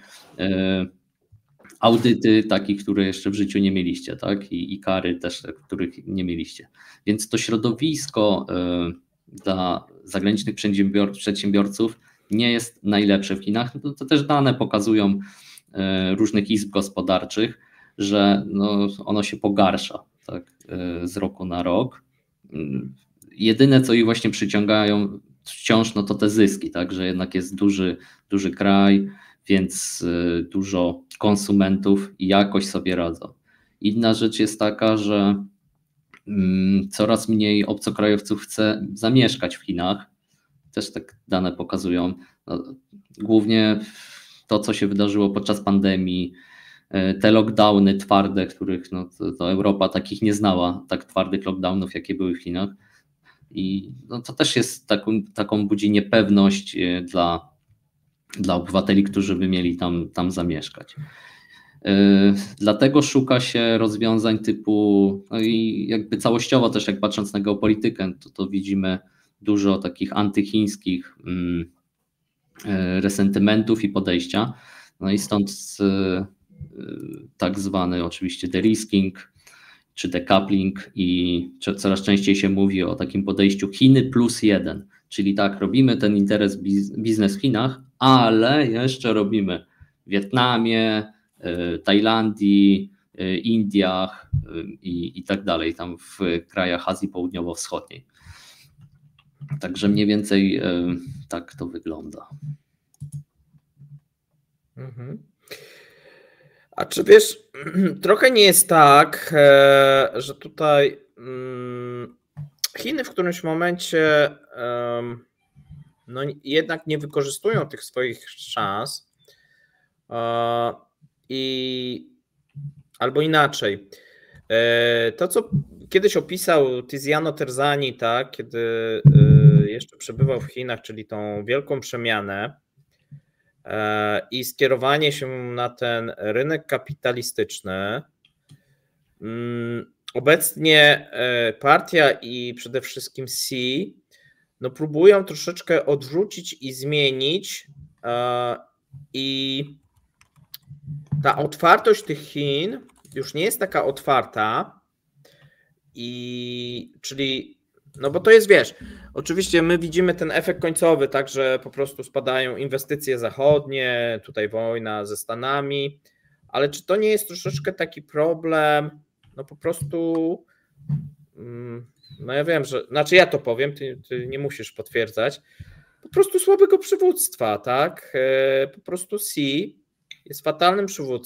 audyty takich, które jeszcze w życiu nie mieliście, tak? I kary też, których nie mieliście. Więc to środowisko dla zagranicznych przedsiębiorców nie jest najlepsze w Chinach. To też dane pokazują różnych izb gospodarczych, że ono się pogarsza, tak, z roku na rok. Jedyne, co ich właśnie przyciągają wciąż, to te zyski, tak, że jednak jest duży kraj, więc dużo konsumentów i jakoś sobie radzą. Inna rzecz jest taka, że coraz mniej obcokrajowców chce zamieszkać w Chinach. Też tak dane pokazują. Głównie to, co się wydarzyło podczas pandemii, te lockdowny twarde, których to Europa takich nie znała, tak twardych lockdownów, jakie były w Chinach. I to też jest taką budzi niepewność dla obywateli, którzy by mieli tam zamieszkać. Dlatego szuka się rozwiązań typu, i jakby całościowo też jak patrząc na geopolitykę, to widzimy dużo takich antychińskich resentymentów i podejścia. I stąd tak zwany oczywiście derisking czy decoupling i coraz częściej się mówi o takim podejściu Chiny +1, czyli tak, robimy ten biznes w Chinach, ale jeszcze robimy w Wietnamie, Tajlandii, Indiach i tak dalej, tam w krajach Azji Południowo-Wschodniej. Także mniej więcej tak to wygląda. A czy wiesz, trochę nie jest tak, że tutaj Chiny w którymś momencie jednak nie wykorzystują tych swoich szans albo inaczej. To, co kiedyś opisał Tiziano Terzani, tak, kiedy jeszcze przebywał w Chinach, czyli tą wielką przemianę i skierowanie się na ten rynek kapitalistyczny. Obecnie partia i przede wszystkim Xi próbują troszeczkę odwrócić i zmienić i ta otwartość tych Chin już nie jest taka otwarta czyli bo to jest, wiesz, oczywiście my widzimy ten efekt końcowy, tak, że po prostu spadają inwestycje zachodnie, tutaj wojna ze Stanami, ale czy to nie jest troszeczkę taki problem, po prostu, ja wiem, że, znaczy ja to powiem, ty nie musisz potwierdzać, po prostu słabego przywództwa, tak, po prostu Xi jest fatalnym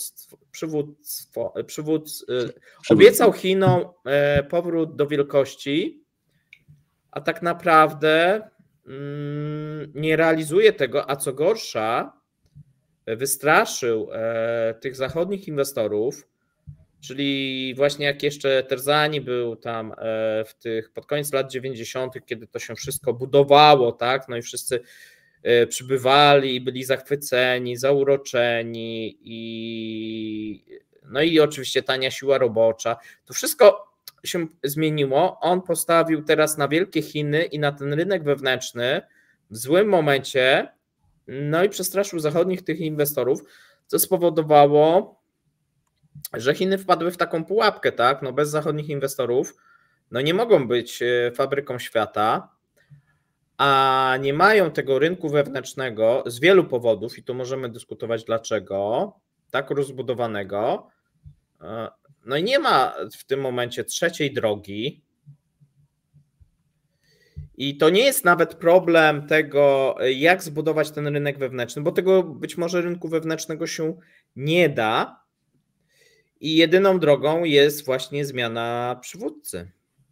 obiecał Chinom powrót do wielkości, a tak naprawdę nie realizuje tego, a co gorsza, wystraszył tych zachodnich inwestorów, czyli właśnie jak jeszcze Terzani był tam pod koniec lat 90., kiedy to się wszystko budowało, tak, i wszyscy przybywali i byli zachwyceni, zauroczeni i oczywiście tania siła robocza. To wszystko się zmieniło. On postawił teraz na wielkie Chiny i na ten rynek wewnętrzny w złym momencie, i przestraszył zachodnich tych inwestorów, co spowodowało, że Chiny wpadły w taką pułapkę, tak, bez zachodnich inwestorów, nie mogą być fabryką świata, a nie mają tego rynku wewnętrznego z wielu powodów i tu możemy dyskutować dlaczego, tak rozbudowanego, i nie ma w tym momencie trzeciej drogi i to nie jest nawet problem tego, jak zbudować ten rynek wewnętrzny, bo tego być może rynku wewnętrznego się nie da i jedyną drogą jest właśnie zmiana przywódcy.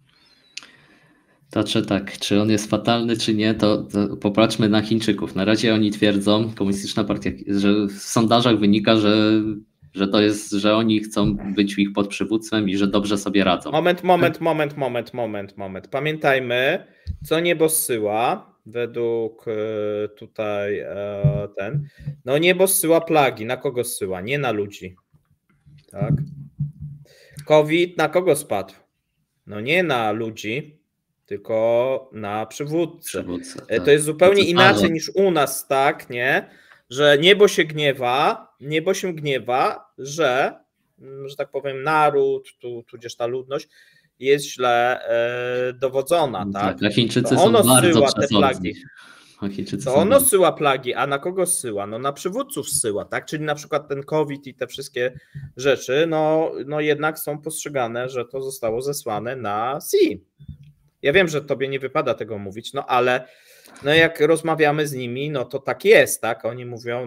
Znaczy tak, czy on jest fatalny, czy nie, to popatrzmy na Chińczyków. Na razie oni twierdzą, Komunistyczna Partia, że w sondażach wynika, że to jest, że oni chcą być ich pod przywództwem i że dobrze sobie radzą. Moment. Pamiętajmy, co niebo zsyła, według tutaj no niebo zsyła plagi. Na kogo zsyła? Nie na ludzi. Tak. COVID na kogo spadł? No nie na ludzi, tylko na przywódcę. Tak. To jest zupełnie inaczej niż u nas, tak, nie? Że niebo się gniewa, że tak powiem naród, tudzież ta ludność jest źle dowodzona, tak? A Chińczycy są bardzo przesądni. To ono zsyła plagi, a na kogo zsyła? No na przywódców zsyła, tak? Czyli na przykład ten COVID i te wszystkie rzeczy, no jednak są postrzegane, że to zostało zesłane na Xi. Ja wiem, że tobie nie wypada tego mówić, no ale no jak rozmawiamy z nimi, no to tak jest, tak? Oni mówią,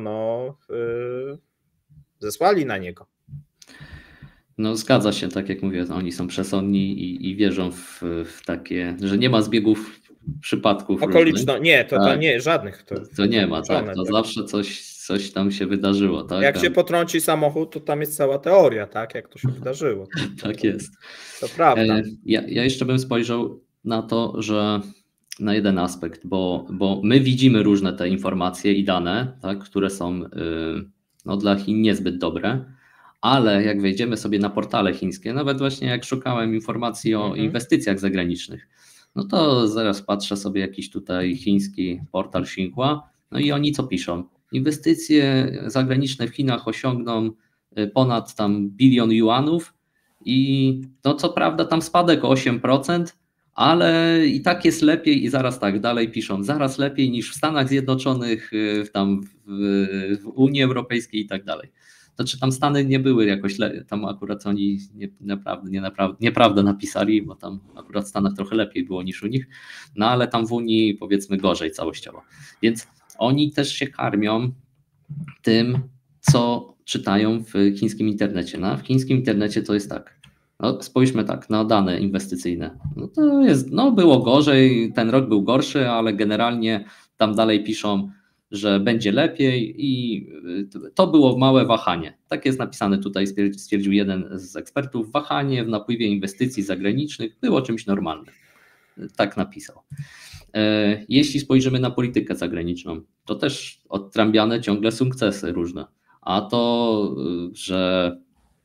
zesłali na niego. No zgadza się, tak jak mówię, oni są przesądni i wierzą w takie, że nie ma zbiegów przypadków okoliczności. Nie, to nie, żadnych. To nie ma, tak. To zawsze coś tam się wydarzyło. Tak? Jak się potrąci samochód, to tam jest cała teoria, tak, jak to się wydarzyło. Tak jest. To prawda. Ja jeszcze bym spojrzał na to, że na jeden aspekt, bo my widzimy różne te informacje i dane, tak, które są dla Chin niezbyt dobre, ale jak wejdziemy sobie na portale chińskie, nawet właśnie jak szukałem informacji o inwestycjach zagranicznych, no to zaraz patrzę sobie jakiś tutaj chiński portal Xinhua, no i oni co piszą? Inwestycje zagraniczne w Chinach osiągną ponad tam 1 bilion juanów i no co prawda tam spadek o 8%, ale i tak jest lepiej i zaraz tak dalej piszą, zaraz lepiej niż w Stanach Zjednoczonych, tam w Unii Europejskiej i tak dalej. Znaczy tam Stany nie były jakoś, tam akurat oni nieprawdę napisali, bo tam akurat w Stanach trochę lepiej było niż u nich, no ale tam w Unii powiedzmy gorzej całościowo. Więc oni też się karmią tym, co czytają w chińskim internecie. No, w chińskim internecie to jest tak, no, spójrzmy tak na dane inwestycyjne. No to jest, no było gorzej, ten rok był gorszy, ale generalnie tam dalej piszą, że będzie lepiej i to było małe wahanie. Tak jest napisane tutaj, stwierdził jeden z ekspertów. Wahanie w napływie inwestycji zagranicznych było czymś normalnym. Tak napisał. Jeśli spojrzymy na politykę zagraniczną, to też odtrąbiane ciągle sukcesy różne. A to, że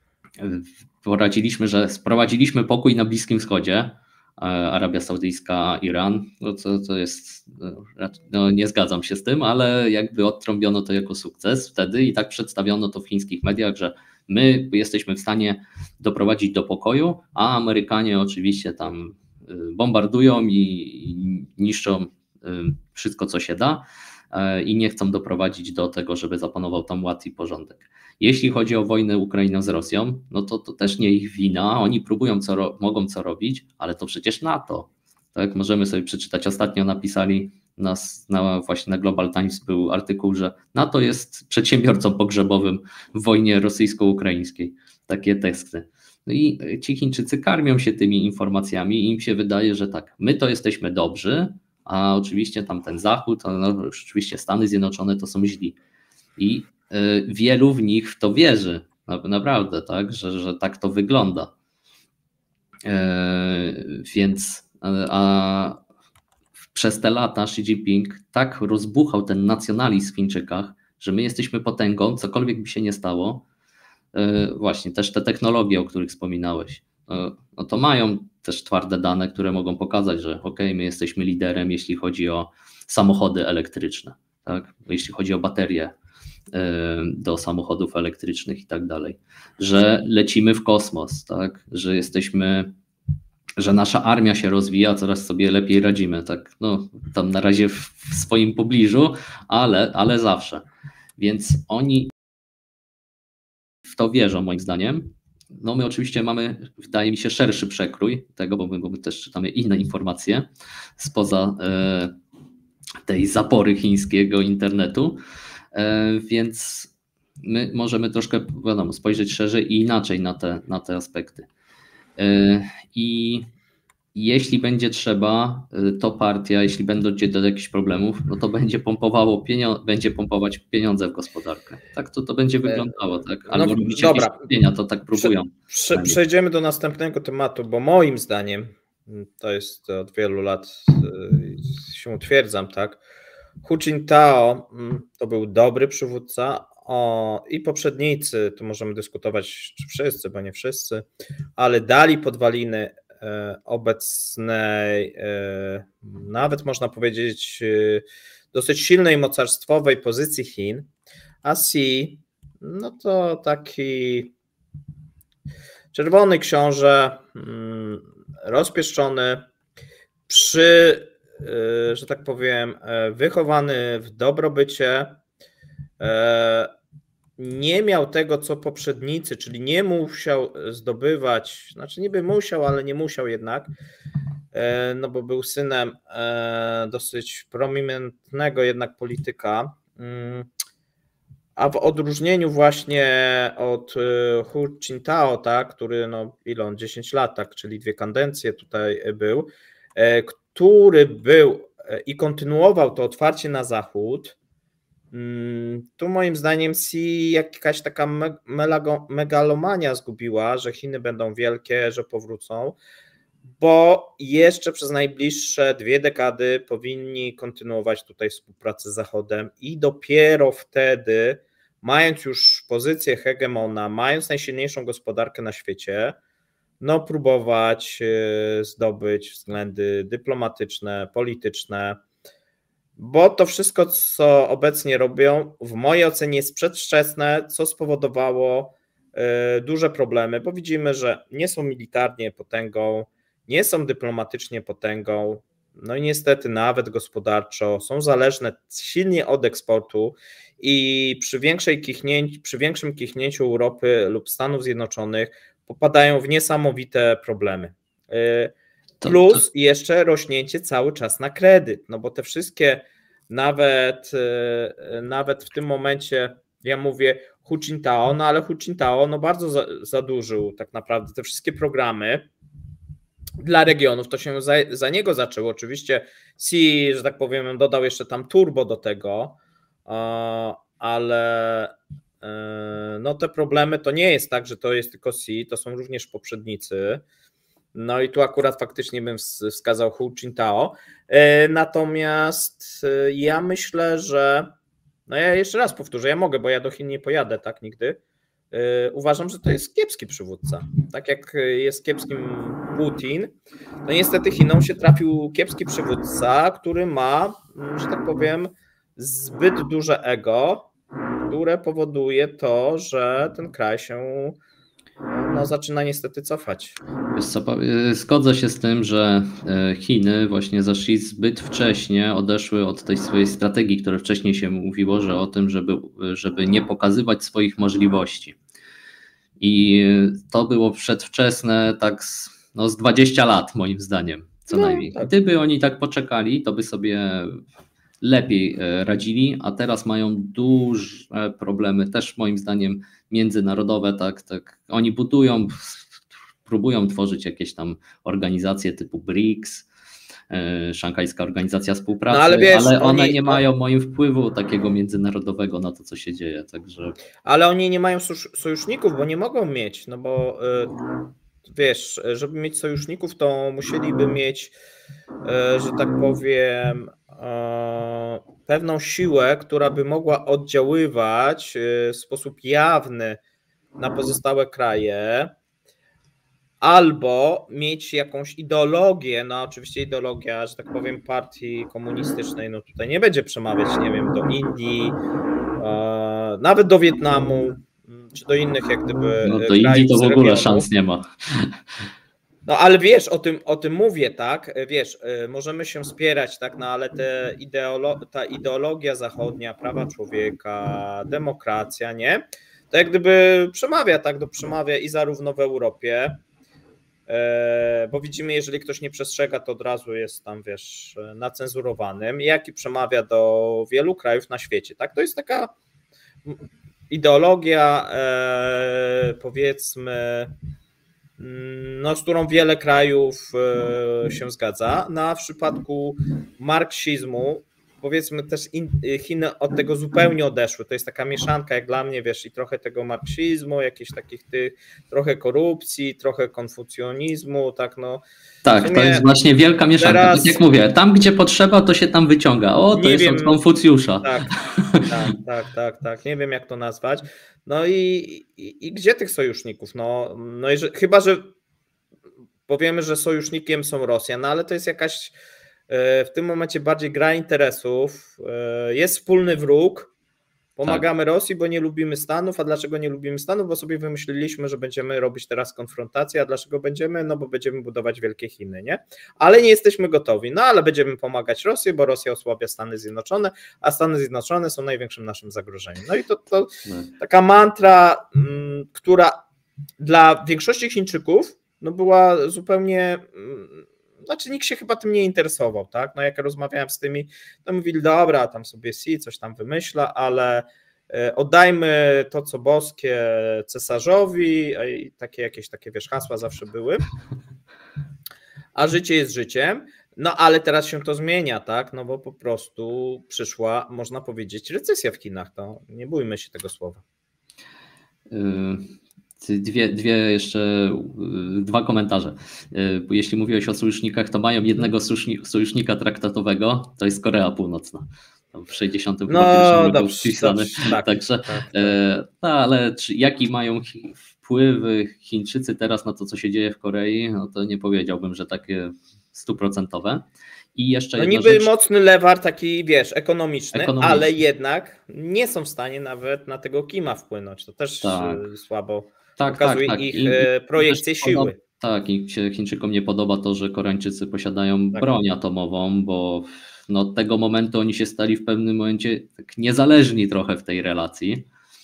sprowadziliśmy pokój na Bliskim Wschodzie, Arabia Saudyjska, Iran, no to jest, no nie zgadzam się z tym, ale jakby odtrąbiono to jako sukces wtedy i tak przedstawiono to w chińskich mediach, że my jesteśmy w stanie doprowadzić do pokoju, a Amerykanie oczywiście tam bombardują i niszczą wszystko, co się da i nie chcą doprowadzić do tego, żeby zapanował tam ład i porządek. Jeśli chodzi o wojnę Ukrainy z Rosją, no to też nie ich wina, oni próbują mogą co robić, ale to przecież NATO. Tak? Możemy sobie przeczytać, ostatnio napisali właśnie na Global Times był artykuł, że NATO jest przedsiębiorcą pogrzebowym w wojnie rosyjsko-ukraińskiej. Takie teksty. No i ci Chińczycy karmią się tymi informacjami i im się wydaje, że tak, my to jesteśmy dobrzy, a oczywiście tam ten Zachód, no, oczywiście Stany Zjednoczone to są źli. I wielu w nich w to wierzy, naprawdę, tak, że tak to wygląda. Więc przez te lata Xi Jinping tak rozbuchał ten nacjonalizm w Chińczykach, że my jesteśmy potęgą, cokolwiek by się nie stało. Właśnie też te technologie, o których wspominałeś, no to mają też twarde dane, które mogą pokazać, że my jesteśmy liderem, jeśli chodzi o samochody elektryczne, tak? Jeśli chodzi o baterie do samochodów elektrycznych i tak dalej, że lecimy w kosmos, tak? Że nasza armia się rozwija, coraz sobie lepiej radzimy, tak? No, tam na razie w swoim pobliżu, ale zawsze. Więc oni w to wierzą, moim zdaniem. No my oczywiście mamy, wydaje mi się, szerszy przekrój tego, bo my też czytamy inne informacje spoza tej zapory chińskiego internetu, więc my możemy troszkę, wiadomo, spojrzeć szerzej i inaczej na te aspekty. I jeśli będzie trzeba, to partia, jeśli dojdzie do jakichś problemów, no to będzie pompować pieniądze w gospodarkę. Tak to będzie wyglądało, tak? Albo robić jakieś kupienia, to tak próbują. Przejdziemy do następnego tematu, bo moim zdaniem to jest od wielu lat się utwierdzam, tak. Hu Jintao to był dobry przywódca i poprzednicy, tu możemy dyskutować, czy wszyscy, bo nie wszyscy, ale dali podwaliny obecnej, nawet można powiedzieć, dosyć silnej mocarstwowej pozycji Chin, a Xi, no to taki czerwony książę, rozpieszczony, że tak powiem, wychowany w dobrobycie, nie miał tego, co poprzednicy, czyli nie musiał zdobywać, znaczy niby musiał, ale nie musiał jednak, no bo był synem dosyć prominentnego jednak polityka, a w odróżnieniu właśnie od Hu Jintao, tak, który no ile on, 10 lat, tak, czyli 2 kadencje tutaj był, który był i kontynuował to otwarcie na zachód, tu moim zdaniem Xi jakaś taka megalomania zgubiła, że Chiny będą wielkie, że powrócą, bo jeszcze przez najbliższe 2 dekady powinni kontynuować tutaj współpracę z Zachodem i dopiero wtedy, mając już pozycję hegemona, mając najsilniejszą gospodarkę na świecie, no próbować zdobyć względy dyplomatyczne, polityczne, bo to wszystko, co obecnie robią, w mojej ocenie jest przedwczesne, co spowodowało duże problemy, bo widzimy, że nie są militarnie potęgą, nie są dyplomatycznie potęgą, no i niestety nawet gospodarczo są zależne silnie od eksportu i przy większym kichnięciu Europy lub Stanów Zjednoczonych popadają w niesamowite problemy. Plus jeszcze rośnięcie cały czas na kredyt, no bo te wszystkie, nawet w tym momencie, ja mówię Hu Jintao, no ale Hu Jintao no bardzo zadłużył tak naprawdę te wszystkie programy dla regionów, to się za niego zaczęło. Oczywiście Xi, że tak powiem, dodał jeszcze tam turbo do tego, ale no te problemy to nie jest tak, że to jest tylko Xi, to są również poprzednicy. No i tu akurat faktycznie bym wskazał Hu Jintao. Natomiast ja myślę, że no ja jeszcze raz powtórzę, ja mogę, bo ja do Chin nie pojadę tak nigdy. Uważam, że to jest kiepski przywódca. Tak jak jest kiepskim Putin, to niestety Chinom się trafił kiepski przywódca, który ma, że tak powiem, zbyt duże ego, które powoduje to, że ten kraj się no, zaczyna niestety cofać. Wiesz co, zgodzę się z tym, że Chiny właśnie zaszli zbyt wcześnie, odeszły od tej swojej strategii, której wcześniej się mówiło, że o tym, żeby nie pokazywać swoich możliwości. I to było przedwczesne tak z 20 lat moim zdaniem co najmniej. Tak. Gdyby oni tak poczekali, to by sobie lepiej radzili, a teraz mają duże problemy, też moim zdaniem międzynarodowe, tak. Oni próbują tworzyć jakieś tam organizacje typu BRICS, Szanghajska Organizacja Współpracy, no, ale one nie mają moim wpływu takiego międzynarodowego na to, co się dzieje. Także... Ale oni nie mają sojuszników, bo nie mogą mieć, no bo wiesz, żeby mieć sojuszników, to musieliby mieć, że tak powiem, pewną siłę, która by mogła oddziaływać w sposób jawny na pozostałe kraje, albo mieć jakąś ideologię, no oczywiście ideologia, że tak powiem, partii komunistycznej, no tutaj nie będzie przemawiać, nie wiem, do Indii, nawet do Wietnamu, czy do innych jak gdyby no do Indii to w ogóle regionu. Szans nie ma. No ale wiesz, o tym mówię, tak, wiesz, możemy się spierać, tak, no ale ta ideologia zachodnia, prawa człowieka, demokracja, nie, to jak gdyby przemawia, tak, przemawia i zarówno w Europie, bo widzimy, jeżeli ktoś nie przestrzega, to od razu jest tam, wiesz, nacenzurowanym, jak i przemawia do wielu krajów na świecie, tak, to jest taka ideologia, powiedzmy, no, z którą wiele krajów się zgadza. No, a w przypadku marksizmu powiedzmy też Chiny od tego zupełnie odeszły. To jest taka mieszanka jak dla mnie, wiesz, i trochę tego marksizmu, jakichś takich trochę korupcji, trochę konfucjonizmu, tak no. Tak, to jest właśnie wielka mieszanka. Teraz, tak jak mówię, tam gdzie potrzeba, to się tam wyciąga. O, to jest od Konfucjusza. Tak. Nie wiem jak to nazwać. No i gdzie tych sojuszników? No chyba, że powiemy, że sojusznikiem są Rosja, no ale to jest jakaś w tym momencie bardziej gra interesów. Jest wspólny wróg. Pomagamy Rosji, bo nie lubimy Stanów. A dlaczego nie lubimy Stanów? Bo sobie wymyśliliśmy, że będziemy robić teraz konfrontację. A dlaczego będziemy? No bo będziemy budować wielkie Chiny, nie? Ale nie jesteśmy gotowi. No ale będziemy pomagać Rosji, bo Rosja osłabia Stany Zjednoczone, a Stany Zjednoczone są największym naszym zagrożeniem. No i to taka mantra, która dla większości Chińczyków no była zupełnie... Znaczy nikt się chyba tym nie interesował, tak? No jak rozmawiałem z tymi, to mówili, dobra, tam sobie coś tam wymyśla, ale oddajmy to, co boskie cesarzowi, i jakieś takie, wiesz, hasła zawsze były, a życie jest życiem, no ale teraz się to zmienia, tak? No bo po prostu przyszła, można powiedzieć, recesja w Chinach, to nie bójmy się tego słowa. Dwa komentarze. Jeśli mówiłeś o sojusznikach, to mają jednego sojusznika traktatowego, to jest Korea Północna. W 60. roku był wpisany. Także, ale jaki mają wpływy Chińczycy teraz na to, co się dzieje w Korei, no to nie powiedziałbym, że takie 100%. I jeszcze niby rzecz, mocny lewar taki, wiesz, ekonomiczny, ale jednak nie są w stanie nawet na tego Kima wpłynąć. To też słabo. Pokazuje ich projekcję siły. I się Chińczykom nie podoba to, że Koreańczycy posiadają broń atomową, bo no, od tego momentu oni się stali w pewnym momencie tak niezależni trochę w tej relacji.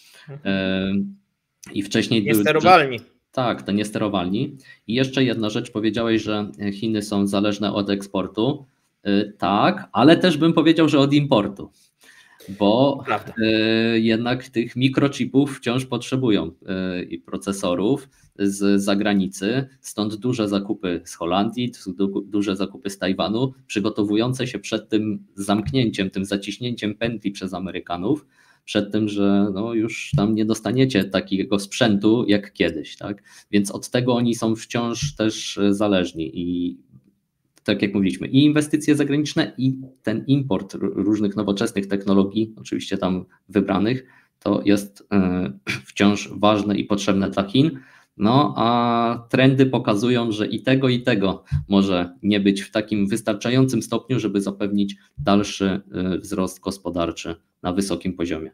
I wcześniej niesterowalni. To niesterowalni. I jeszcze jedna rzecz, powiedziałeś, że Chiny są zależne od eksportu. Tak, ale też bym powiedział, że od importu. Bo jednak tych mikrochipów wciąż potrzebują i procesorów z zagranicy, stąd duże zakupy z Holandii, duże zakupy z Tajwanu, przygotowujące się przed tym zamknięciem, tym zaciśnięciem pętli przez Amerykanów, przed tym, że no już tam nie dostaniecie takiego sprzętu jak kiedyś, tak? Więc od tego oni są wciąż też zależni i tak jak mówiliśmy, i inwestycje zagraniczne, i ten import różnych nowoczesnych technologii, oczywiście tam wybranych, to jest wciąż ważne i potrzebne dla Chin. No a trendy pokazują, że i tego może nie być w takim wystarczającym stopniu, żeby zapewnić dalszy wzrost gospodarczy na wysokim poziomie.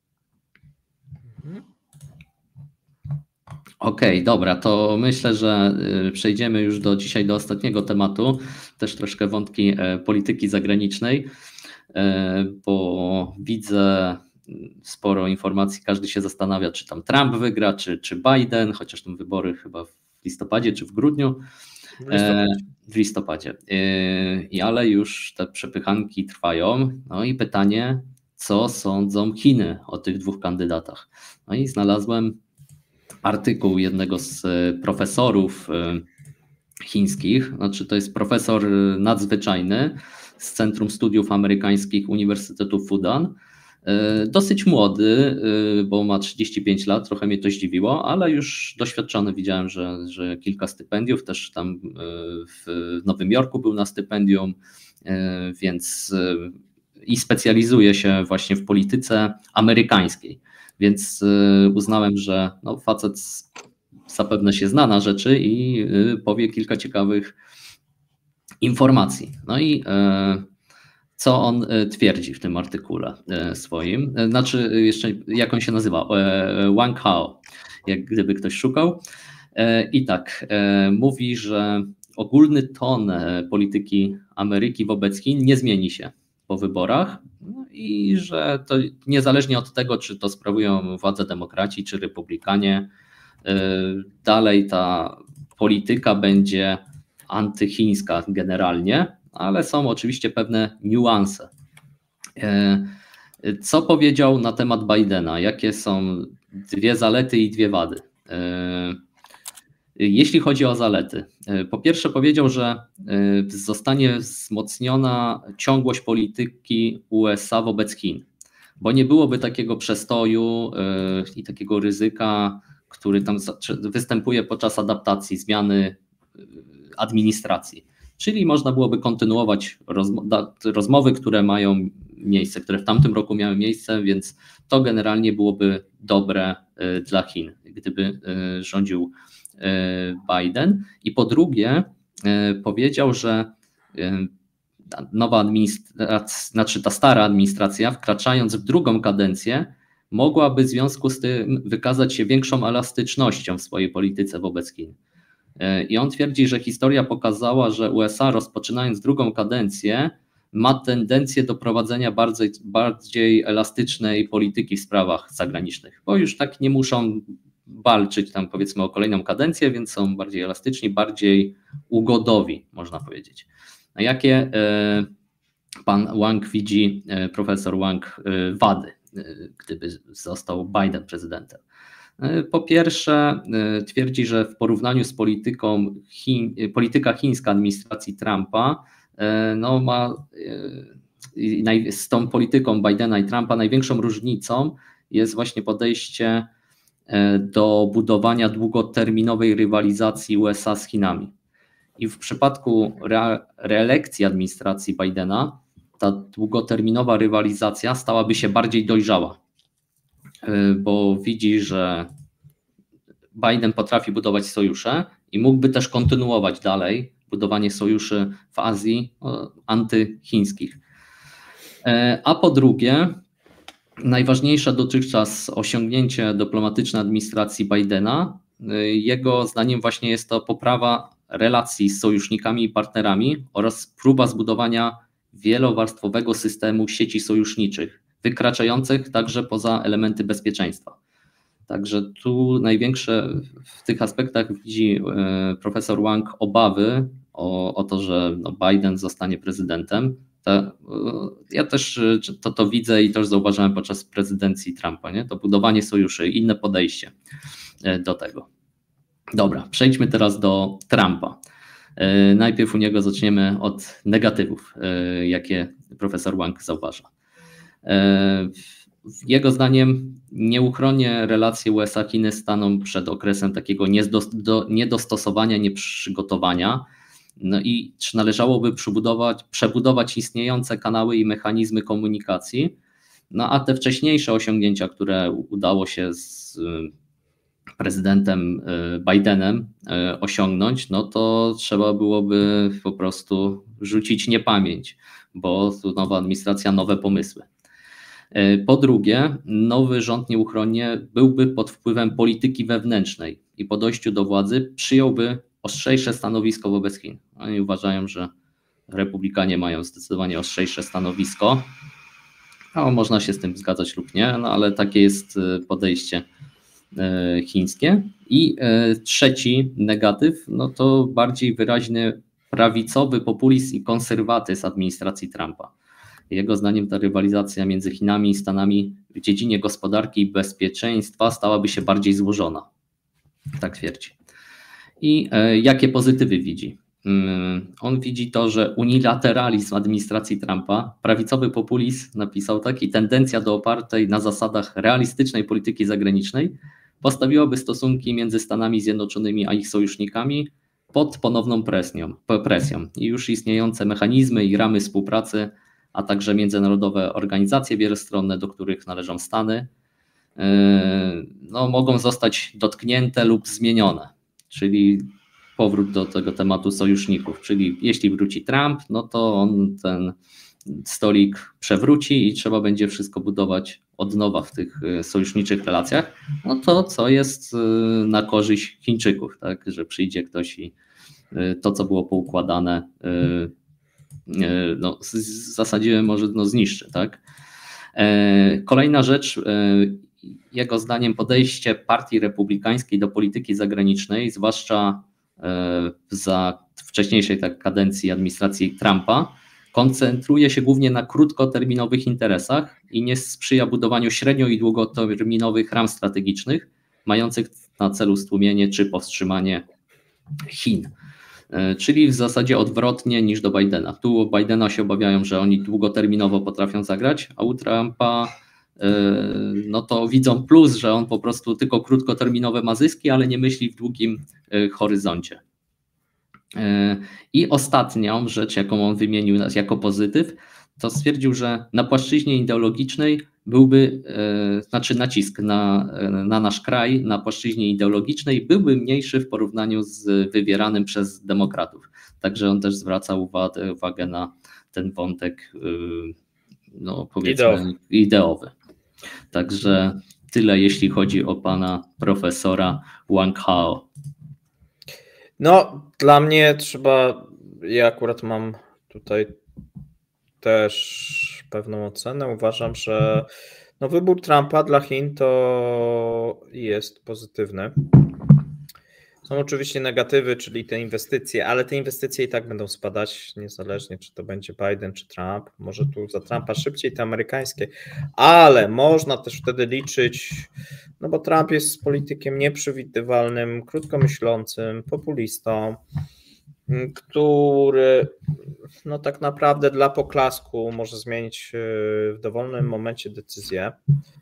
Okej, dobra, to myślę, że przejdziemy już dzisiaj do ostatniego tematu, też troszkę wątki polityki zagranicznej, bo widzę sporo informacji, każdy się zastanawia, czy tam Trump wygra, czy Biden, chociaż tam wybory chyba w listopadzie czy w grudniu. W listopadzie. Ale już te przepychanki trwają. No i pytanie, co sądzą Chiny o tych dwóch kandydatach? No i znalazłem artykuł jednego z profesorów chińskich, znaczy to jest profesor nadzwyczajny z Centrum Studiów Amerykańskich Uniwersytetu Fudan. Dosyć młody, bo ma 35 lat, trochę mnie to zdziwiło, ale już doświadczony, widziałem, że kilka stypendiów, też tam w Nowym Jorku był na stypendium, więc i specjalizuje się właśnie w polityce amerykańskiej. Więc uznałem, że no, facet zapewne się zna na rzeczy i powie kilka ciekawych informacji. No i co on twierdzi w tym artykule swoim? Znaczy jeszcze jak on się nazywa? Wang Hao, jak gdyby ktoś szukał. I tak, mówi, że ogólny ton polityki Ameryki wobec Chin nie zmieni się po wyborach i że to niezależnie od tego, czy to sprawują władzę demokraci, czy republikanie, dalej ta polityka będzie antychińska generalnie, ale są oczywiście pewne niuanse. Co powiedział na temat Bidena? Jakie są dwie zalety i dwie wady? Jeśli chodzi o zalety, po pierwsze powiedział, że zostanie wzmocniona ciągłość polityki USA wobec Chin, bo nie byłoby takiego przestoju i takiego ryzyka, który tam występuje podczas adaptacji, zmiany administracji. Czyli można byłoby kontynuować rozmowy, które mają miejsce, które w tamtym roku miały miejsce, więc to generalnie byłoby dobre dla Chin, gdyby rządził Biden. I po drugie powiedział, że nowa administracja, ta stara administracja, wkraczając w drugą kadencję, mogłaby w związku z tym wykazać się większą elastycznością w swojej polityce wobec Chin. I on twierdzi, że historia pokazała, że USA, rozpoczynając drugą kadencję, ma tendencję do prowadzenia bardziej elastycznej polityki w sprawach zagranicznych, bo już tak nie muszą walczyć tam powiedzmy o kolejną kadencję, więc są bardziej elastyczni, bardziej ugodowi, można powiedzieć. A jakie pan Wang widzi, profesor Wang, wady, gdyby został Biden prezydentem? Po pierwsze twierdzi, że w porównaniu z polityka chińska administracji Trumpa z tą polityką Bidena i Trumpa największą różnicą jest właśnie podejście do budowania długoterminowej rywalizacji USA z Chinami. I w przypadku reelekcji administracji Bidena ta długoterminowa rywalizacja stałaby się bardziej dojrzała, bo widzi, że Biden potrafi budować sojusze i mógłby też kontynuować dalej budowanie sojuszy w Azji antychińskich. A po drugie, najważniejsze dotychczas osiągnięcie dyplomatyczne administracji Bidena, jego zdaniem właśnie jest to poprawa relacji z sojusznikami i partnerami oraz próba zbudowania wielowarstwowego systemu sieci sojuszniczych, wykraczających także poza elementy bezpieczeństwa. Także tu największe w tych aspektach widzi profesor Wang obawy o to, że Biden zostanie prezydentem. Ja też to widzę i też zauważyłem podczas prezydencji Trumpa, nie? To budowanie sojuszy, inne podejście do tego. Dobra, przejdźmy teraz do Trumpa. Najpierw u niego zaczniemy od negatywów, jakie profesor Wang zauważa. Jego zdaniem nieuchronnie relacje USA-Chiny staną przed okresem takiego niedostosowania, nieprzygotowania. No i czy należałoby przebudować istniejące kanały i mechanizmy komunikacji, a te wcześniejsze osiągnięcia, które udało się z prezydentem Bidenem osiągnąć, to trzeba byłoby po prostu rzucić niepamięć, bo tu nowa administracja, nowe pomysły. Po drugie, nowy rząd nieuchronnie byłby pod wpływem polityki wewnętrznej i po dojściu do władzy przyjąłby ostrzejsze stanowisko wobec Chin. Oni uważają, że republikanie mają zdecydowanie ostrzejsze stanowisko. Można się z tym zgadzać lub nie, ale takie jest podejście chińskie. I trzeci negatyw, to bardziej wyraźny prawicowy populizm i konserwatyzm administracji Trumpa. Jego zdaniem ta rywalizacja między Chinami i Stanami w dziedzinie gospodarki i bezpieczeństwa stałaby się bardziej złożona. Tak twierdzi. I jakie pozytywy widzi? On widzi to, że unilateralizm administracji Trumpa, prawicowy populizm, napisał tak, i tendencja do opartej na zasadach realistycznej polityki zagranicznej postawiłaby stosunki między Stanami Zjednoczonymi a ich sojusznikami pod ponowną presją. I już istniejące mechanizmy i ramy współpracy, a także międzynarodowe organizacje wielostronne, do których należą Stany, mogą zostać dotknięte lub zmienione. Czyli powrót do tego tematu sojuszników, czyli jeśli wróci Trump, to on ten stolik przewróci i trzeba będzie wszystko budować od nowa w tych sojuszniczych relacjach, to co jest na korzyść Chińczyków, tak, że przyjdzie ktoś i to, co było poukładane, w zasadzie może zniszczy. Tak. Kolejna rzecz, jego zdaniem podejście partii republikańskiej do polityki zagranicznej, zwłaszcza za wcześniejszej kadencji administracji Trumpa, koncentruje się głównie na krótkoterminowych interesach i nie sprzyja budowaniu średnio- i długoterminowych ram strategicznych, mających na celu stłumienie czy powstrzymanie Chin. Czyli w zasadzie odwrotnie niż do Bidena. Tu Bidena się obawiają, że oni długoterminowo potrafią zagrać, a u Trumpa no to widzą plus, że on po prostu tylko krótkoterminowe ma zyski, ale nie myśli w długim horyzoncie. I ostatnią rzecz, jaką on wymienił jako pozytyw, to stwierdził, że na płaszczyźnie ideologicznej byłby, znaczy nacisk na nasz kraj na płaszczyźnie ideologicznej byłby mniejszy w porównaniu z wywieranym przez demokratów. Także on też zwraca uwagę na ten wątek, no powiedzmy, ideowy. Także tyle, jeśli chodzi o pana profesora Wang Hao. No, dla mnie ja akurat mam tutaj też pewną ocenę. Uważam, że no wybór Trumpa dla Chin to jest pozytywny. Są oczywiście negatywy, czyli te inwestycje, ale te inwestycje i tak będą spadać, niezależnie czy to będzie Biden czy Trump. Może tu za Trumpa szybciej te amerykańskie, ale można też wtedy liczyć, no bo Trump jest politykiem nieprzewidywalnym, krótko myślącym, populistą, który no tak naprawdę dla poklasku może zmienić w dowolnym momencie decyzję.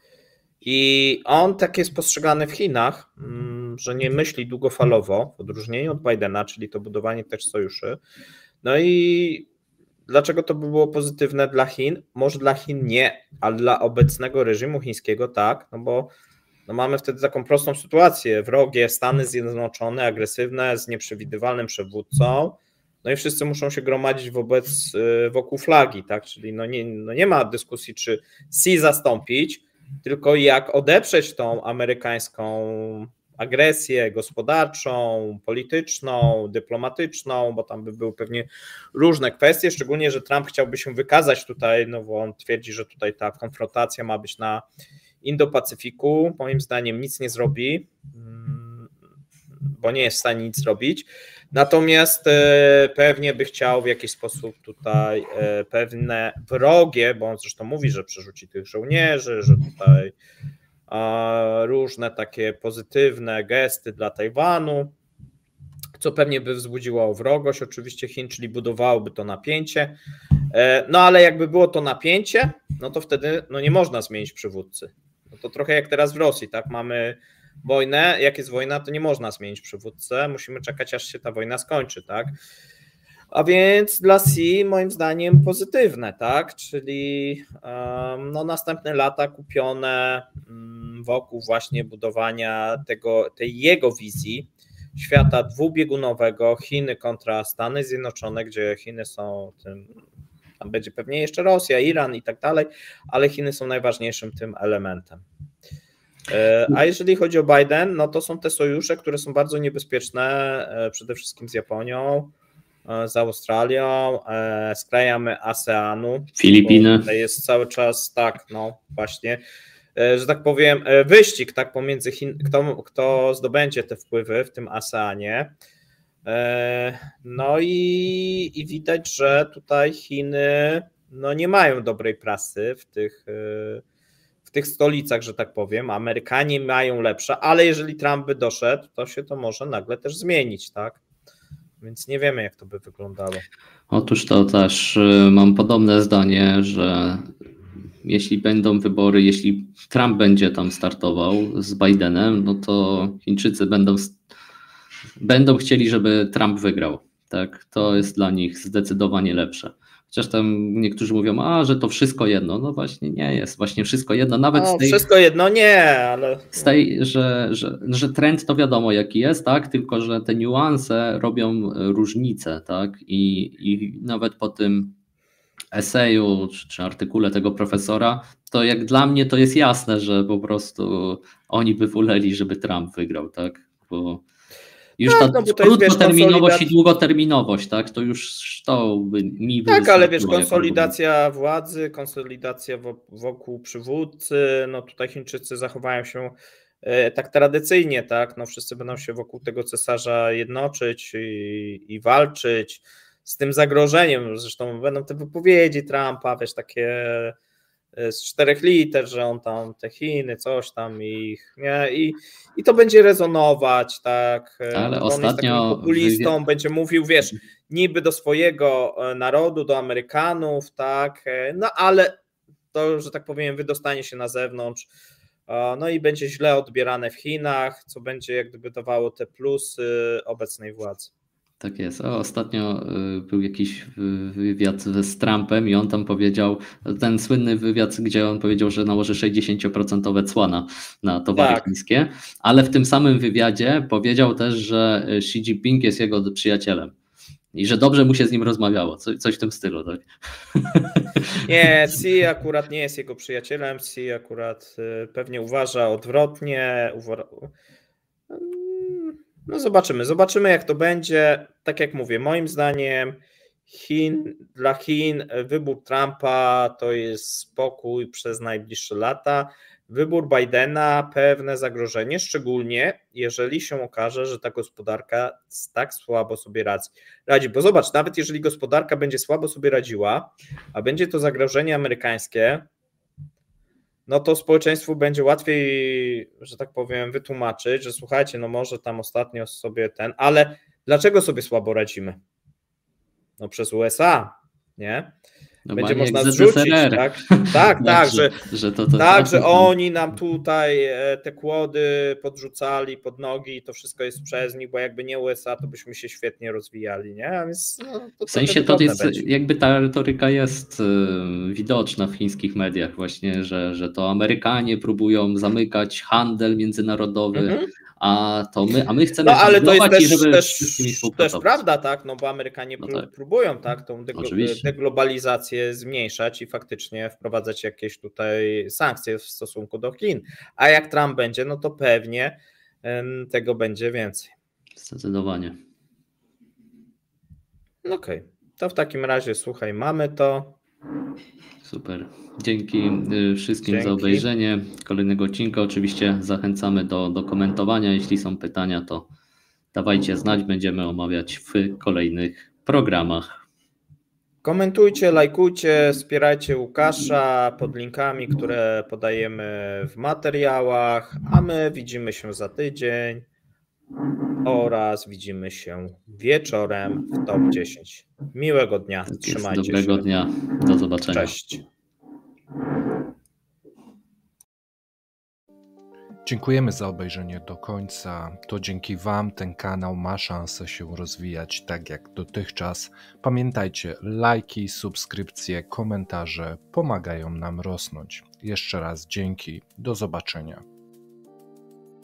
I on tak jest postrzegany w Chinach, że nie myśli długofalowo, w odróżnieniu od Bidena, czyli to budowanie też sojuszy. No i dlaczego to by było pozytywne dla Chin? Może dla Chin nie, ale dla obecnego reżimu chińskiego tak, no bo no mamy wtedy taką prostą sytuację, wrogie Stany Zjednoczone, agresywne, z nieprzewidywalnym przywódcą, no i wszyscy muszą się gromadzić wokół flagi, tak? Czyli no nie ma dyskusji, czy Xi zastąpić, tylko jak odeprzeć tą amerykańską agresję gospodarczą, polityczną, dyplomatyczną, bo tam by były pewnie różne kwestie, szczególnie, że Trump chciałby się wykazać tutaj, no bo on twierdzi, że tutaj ta konfrontacja ma być na Indo-Pacyfiku. Moim zdaniem nic nie zrobi, bo nie jest w stanie nic zrobić. Natomiast pewnie by chciał w jakiś sposób tutaj pewne wrogie, bo on zresztą mówi, że przerzuci tych żołnierzy, że tutaj różne takie pozytywne gesty dla Tajwanu, co pewnie by wzbudziło wrogość oczywiście Chin, czyli budowałoby to napięcie. No ale jakby było to napięcie, no to wtedy no nie można zmienić przywódcy. No to trochę jak teraz w Rosji, tak? Mamy wojnę, jak jest wojna, to nie można zmienić przywódcę, musimy czekać, aż się ta wojna skończy, tak? A więc dla Xi moim zdaniem pozytywne, tak? Czyli no, następne lata kupione wokół właśnie budowania tej jego wizji świata dwubiegunowego, Chiny kontra Stany Zjednoczone, gdzie Chiny są tym, tam będzie pewnie jeszcze Rosja, Iran i tak dalej, ale Chiny są najważniejszym tym elementem. A jeżeli chodzi o Biden, no to są te sojusze, które są bardzo niebezpieczne, przede wszystkim z Japonią, z Australią, z krajami ASEANu. Filipiny. To jest cały czas tak, no właśnie, że tak powiem, wyścig tak pomiędzy kto zdobędzie te wpływy w tym ASEANie. No i widać, że tutaj Chiny no nie mają dobrej prasy w tych stolicach, że tak powiem. Amerykanie mają lepsze, ale jeżeli Trump by doszedł, to może nagle też zmienić, tak? Więc nie wiemy, jak to by wyglądało. Otóż to też mam podobne zdanie, że jeśli będą wybory, jeśli Trump będzie tam startował z Bidenem, no to Chińczycy będą chcieli, żeby Trump wygrał. Tak? To jest dla nich zdecydowanie lepsze. Chociaż tam niektórzy mówią, że to wszystko jedno. No właśnie nie jest właśnie wszystko jedno. Nawet wszystko jedno nie, ale... że trend to wiadomo jaki jest, tak? Tylko że te niuanse robią różnicę, tak? I nawet po tym eseju czy artykule tego profesora, to jak dla mnie to jest jasne, że po prostu oni by woleli, żeby Trump wygrał, tak? Bo już tak, ta krótkoterminowość i długoterminowość, tak? To już to by mi tak, ale wiesz, konsolidacja władzy, konsolidacja wokół przywódcy, no tutaj Chińczycy zachowają się tak tradycyjnie, tak? No wszyscy będą się wokół tego cesarza jednoczyć i walczyć z tym zagrożeniem. Zresztą będą te wypowiedzi Trumpa, wiesz, takie z 4 liter, że on tam te Chiny, coś tam ich, nie? I to będzie rezonować, tak. Ale on jest takim populistą, będzie mówił, wiesz, niby do swojego narodu, do Amerykanów, tak, no ale to, że tak powiem, wydostanie się na zewnątrz, no i będzie źle odbierane w Chinach, co będzie jak gdyby dawało te plusy obecnej władzy. Tak jest. Ostatnio był jakiś wywiad z Trumpem i on tam powiedział, ten słynny wywiad, gdzie on powiedział, że nałoży 60% cła na towary chińskie, ale w tym samym wywiadzie powiedział też, że Xi Jinping jest jego przyjacielem i że dobrze mu się z nim rozmawiało. Coś w tym stylu, tak? Nie, Xi akurat nie jest jego przyjacielem, Xi akurat pewnie uważa odwrotnie. No zobaczymy jak to będzie. Tak jak mówię, moim zdaniem dla Chin wybór Trumpa to jest spokój przez najbliższe lata. Wybór Bidena pewne zagrożenie, szczególnie jeżeli się okaże, że ta gospodarka tak słabo sobie radzi. Bo zobacz, nawet jeżeli gospodarka będzie słabo sobie radziła, a będzie to zagrożenie amerykańskie, no to społeczeństwu będzie łatwiej, że tak powiem, wytłumaczyć, że słuchajcie, no może tam ostatnio sobie ale dlaczego sobie słabo radzimy? No przez USA, nie? Będzie można zrzucić, tak, że oni nam tutaj te kłody podrzucali pod nogi i to wszystko jest przez nich, bo jakby nie USA, to byśmy się świetnie rozwijali, nie? A więc, w sensie to jest, jakby ta retoryka jest widoczna w chińskich mediach właśnie, że to Amerykanie próbują zamykać handel międzynarodowy, a my chcemy ale to jest żeby też prawda, tak, no bo Amerykanie próbują tak tą deglobalizację zmniejszać i faktycznie wprowadzać jakieś tutaj sankcje w stosunku do Chin, a jak Trump będzie, no to pewnie tego będzie więcej. Zdecydowanie. Okej, to w takim razie słuchaj, mamy to. Super. Dzięki wszystkim za obejrzenie kolejnego odcinka. Oczywiście zachęcamy do komentowania. Jeśli są pytania, to dawajcie znać. Będziemy omawiać w kolejnych programach. Komentujcie, lajkujcie, wspierajcie Łukasza pod linkami, które podajemy w materiałach, a my widzimy się za tydzień oraz widzimy się wieczorem w Top 10. Miłego dnia, trzymajcie się. Dobrego dnia, do zobaczenia. Cześć. Dziękujemy za obejrzenie do końca. To dzięki Wam ten kanał ma szansę się rozwijać tak jak dotychczas. Pamiętajcie, lajki, subskrypcje, komentarze pomagają nam rosnąć. Jeszcze raz dzięki, do zobaczenia.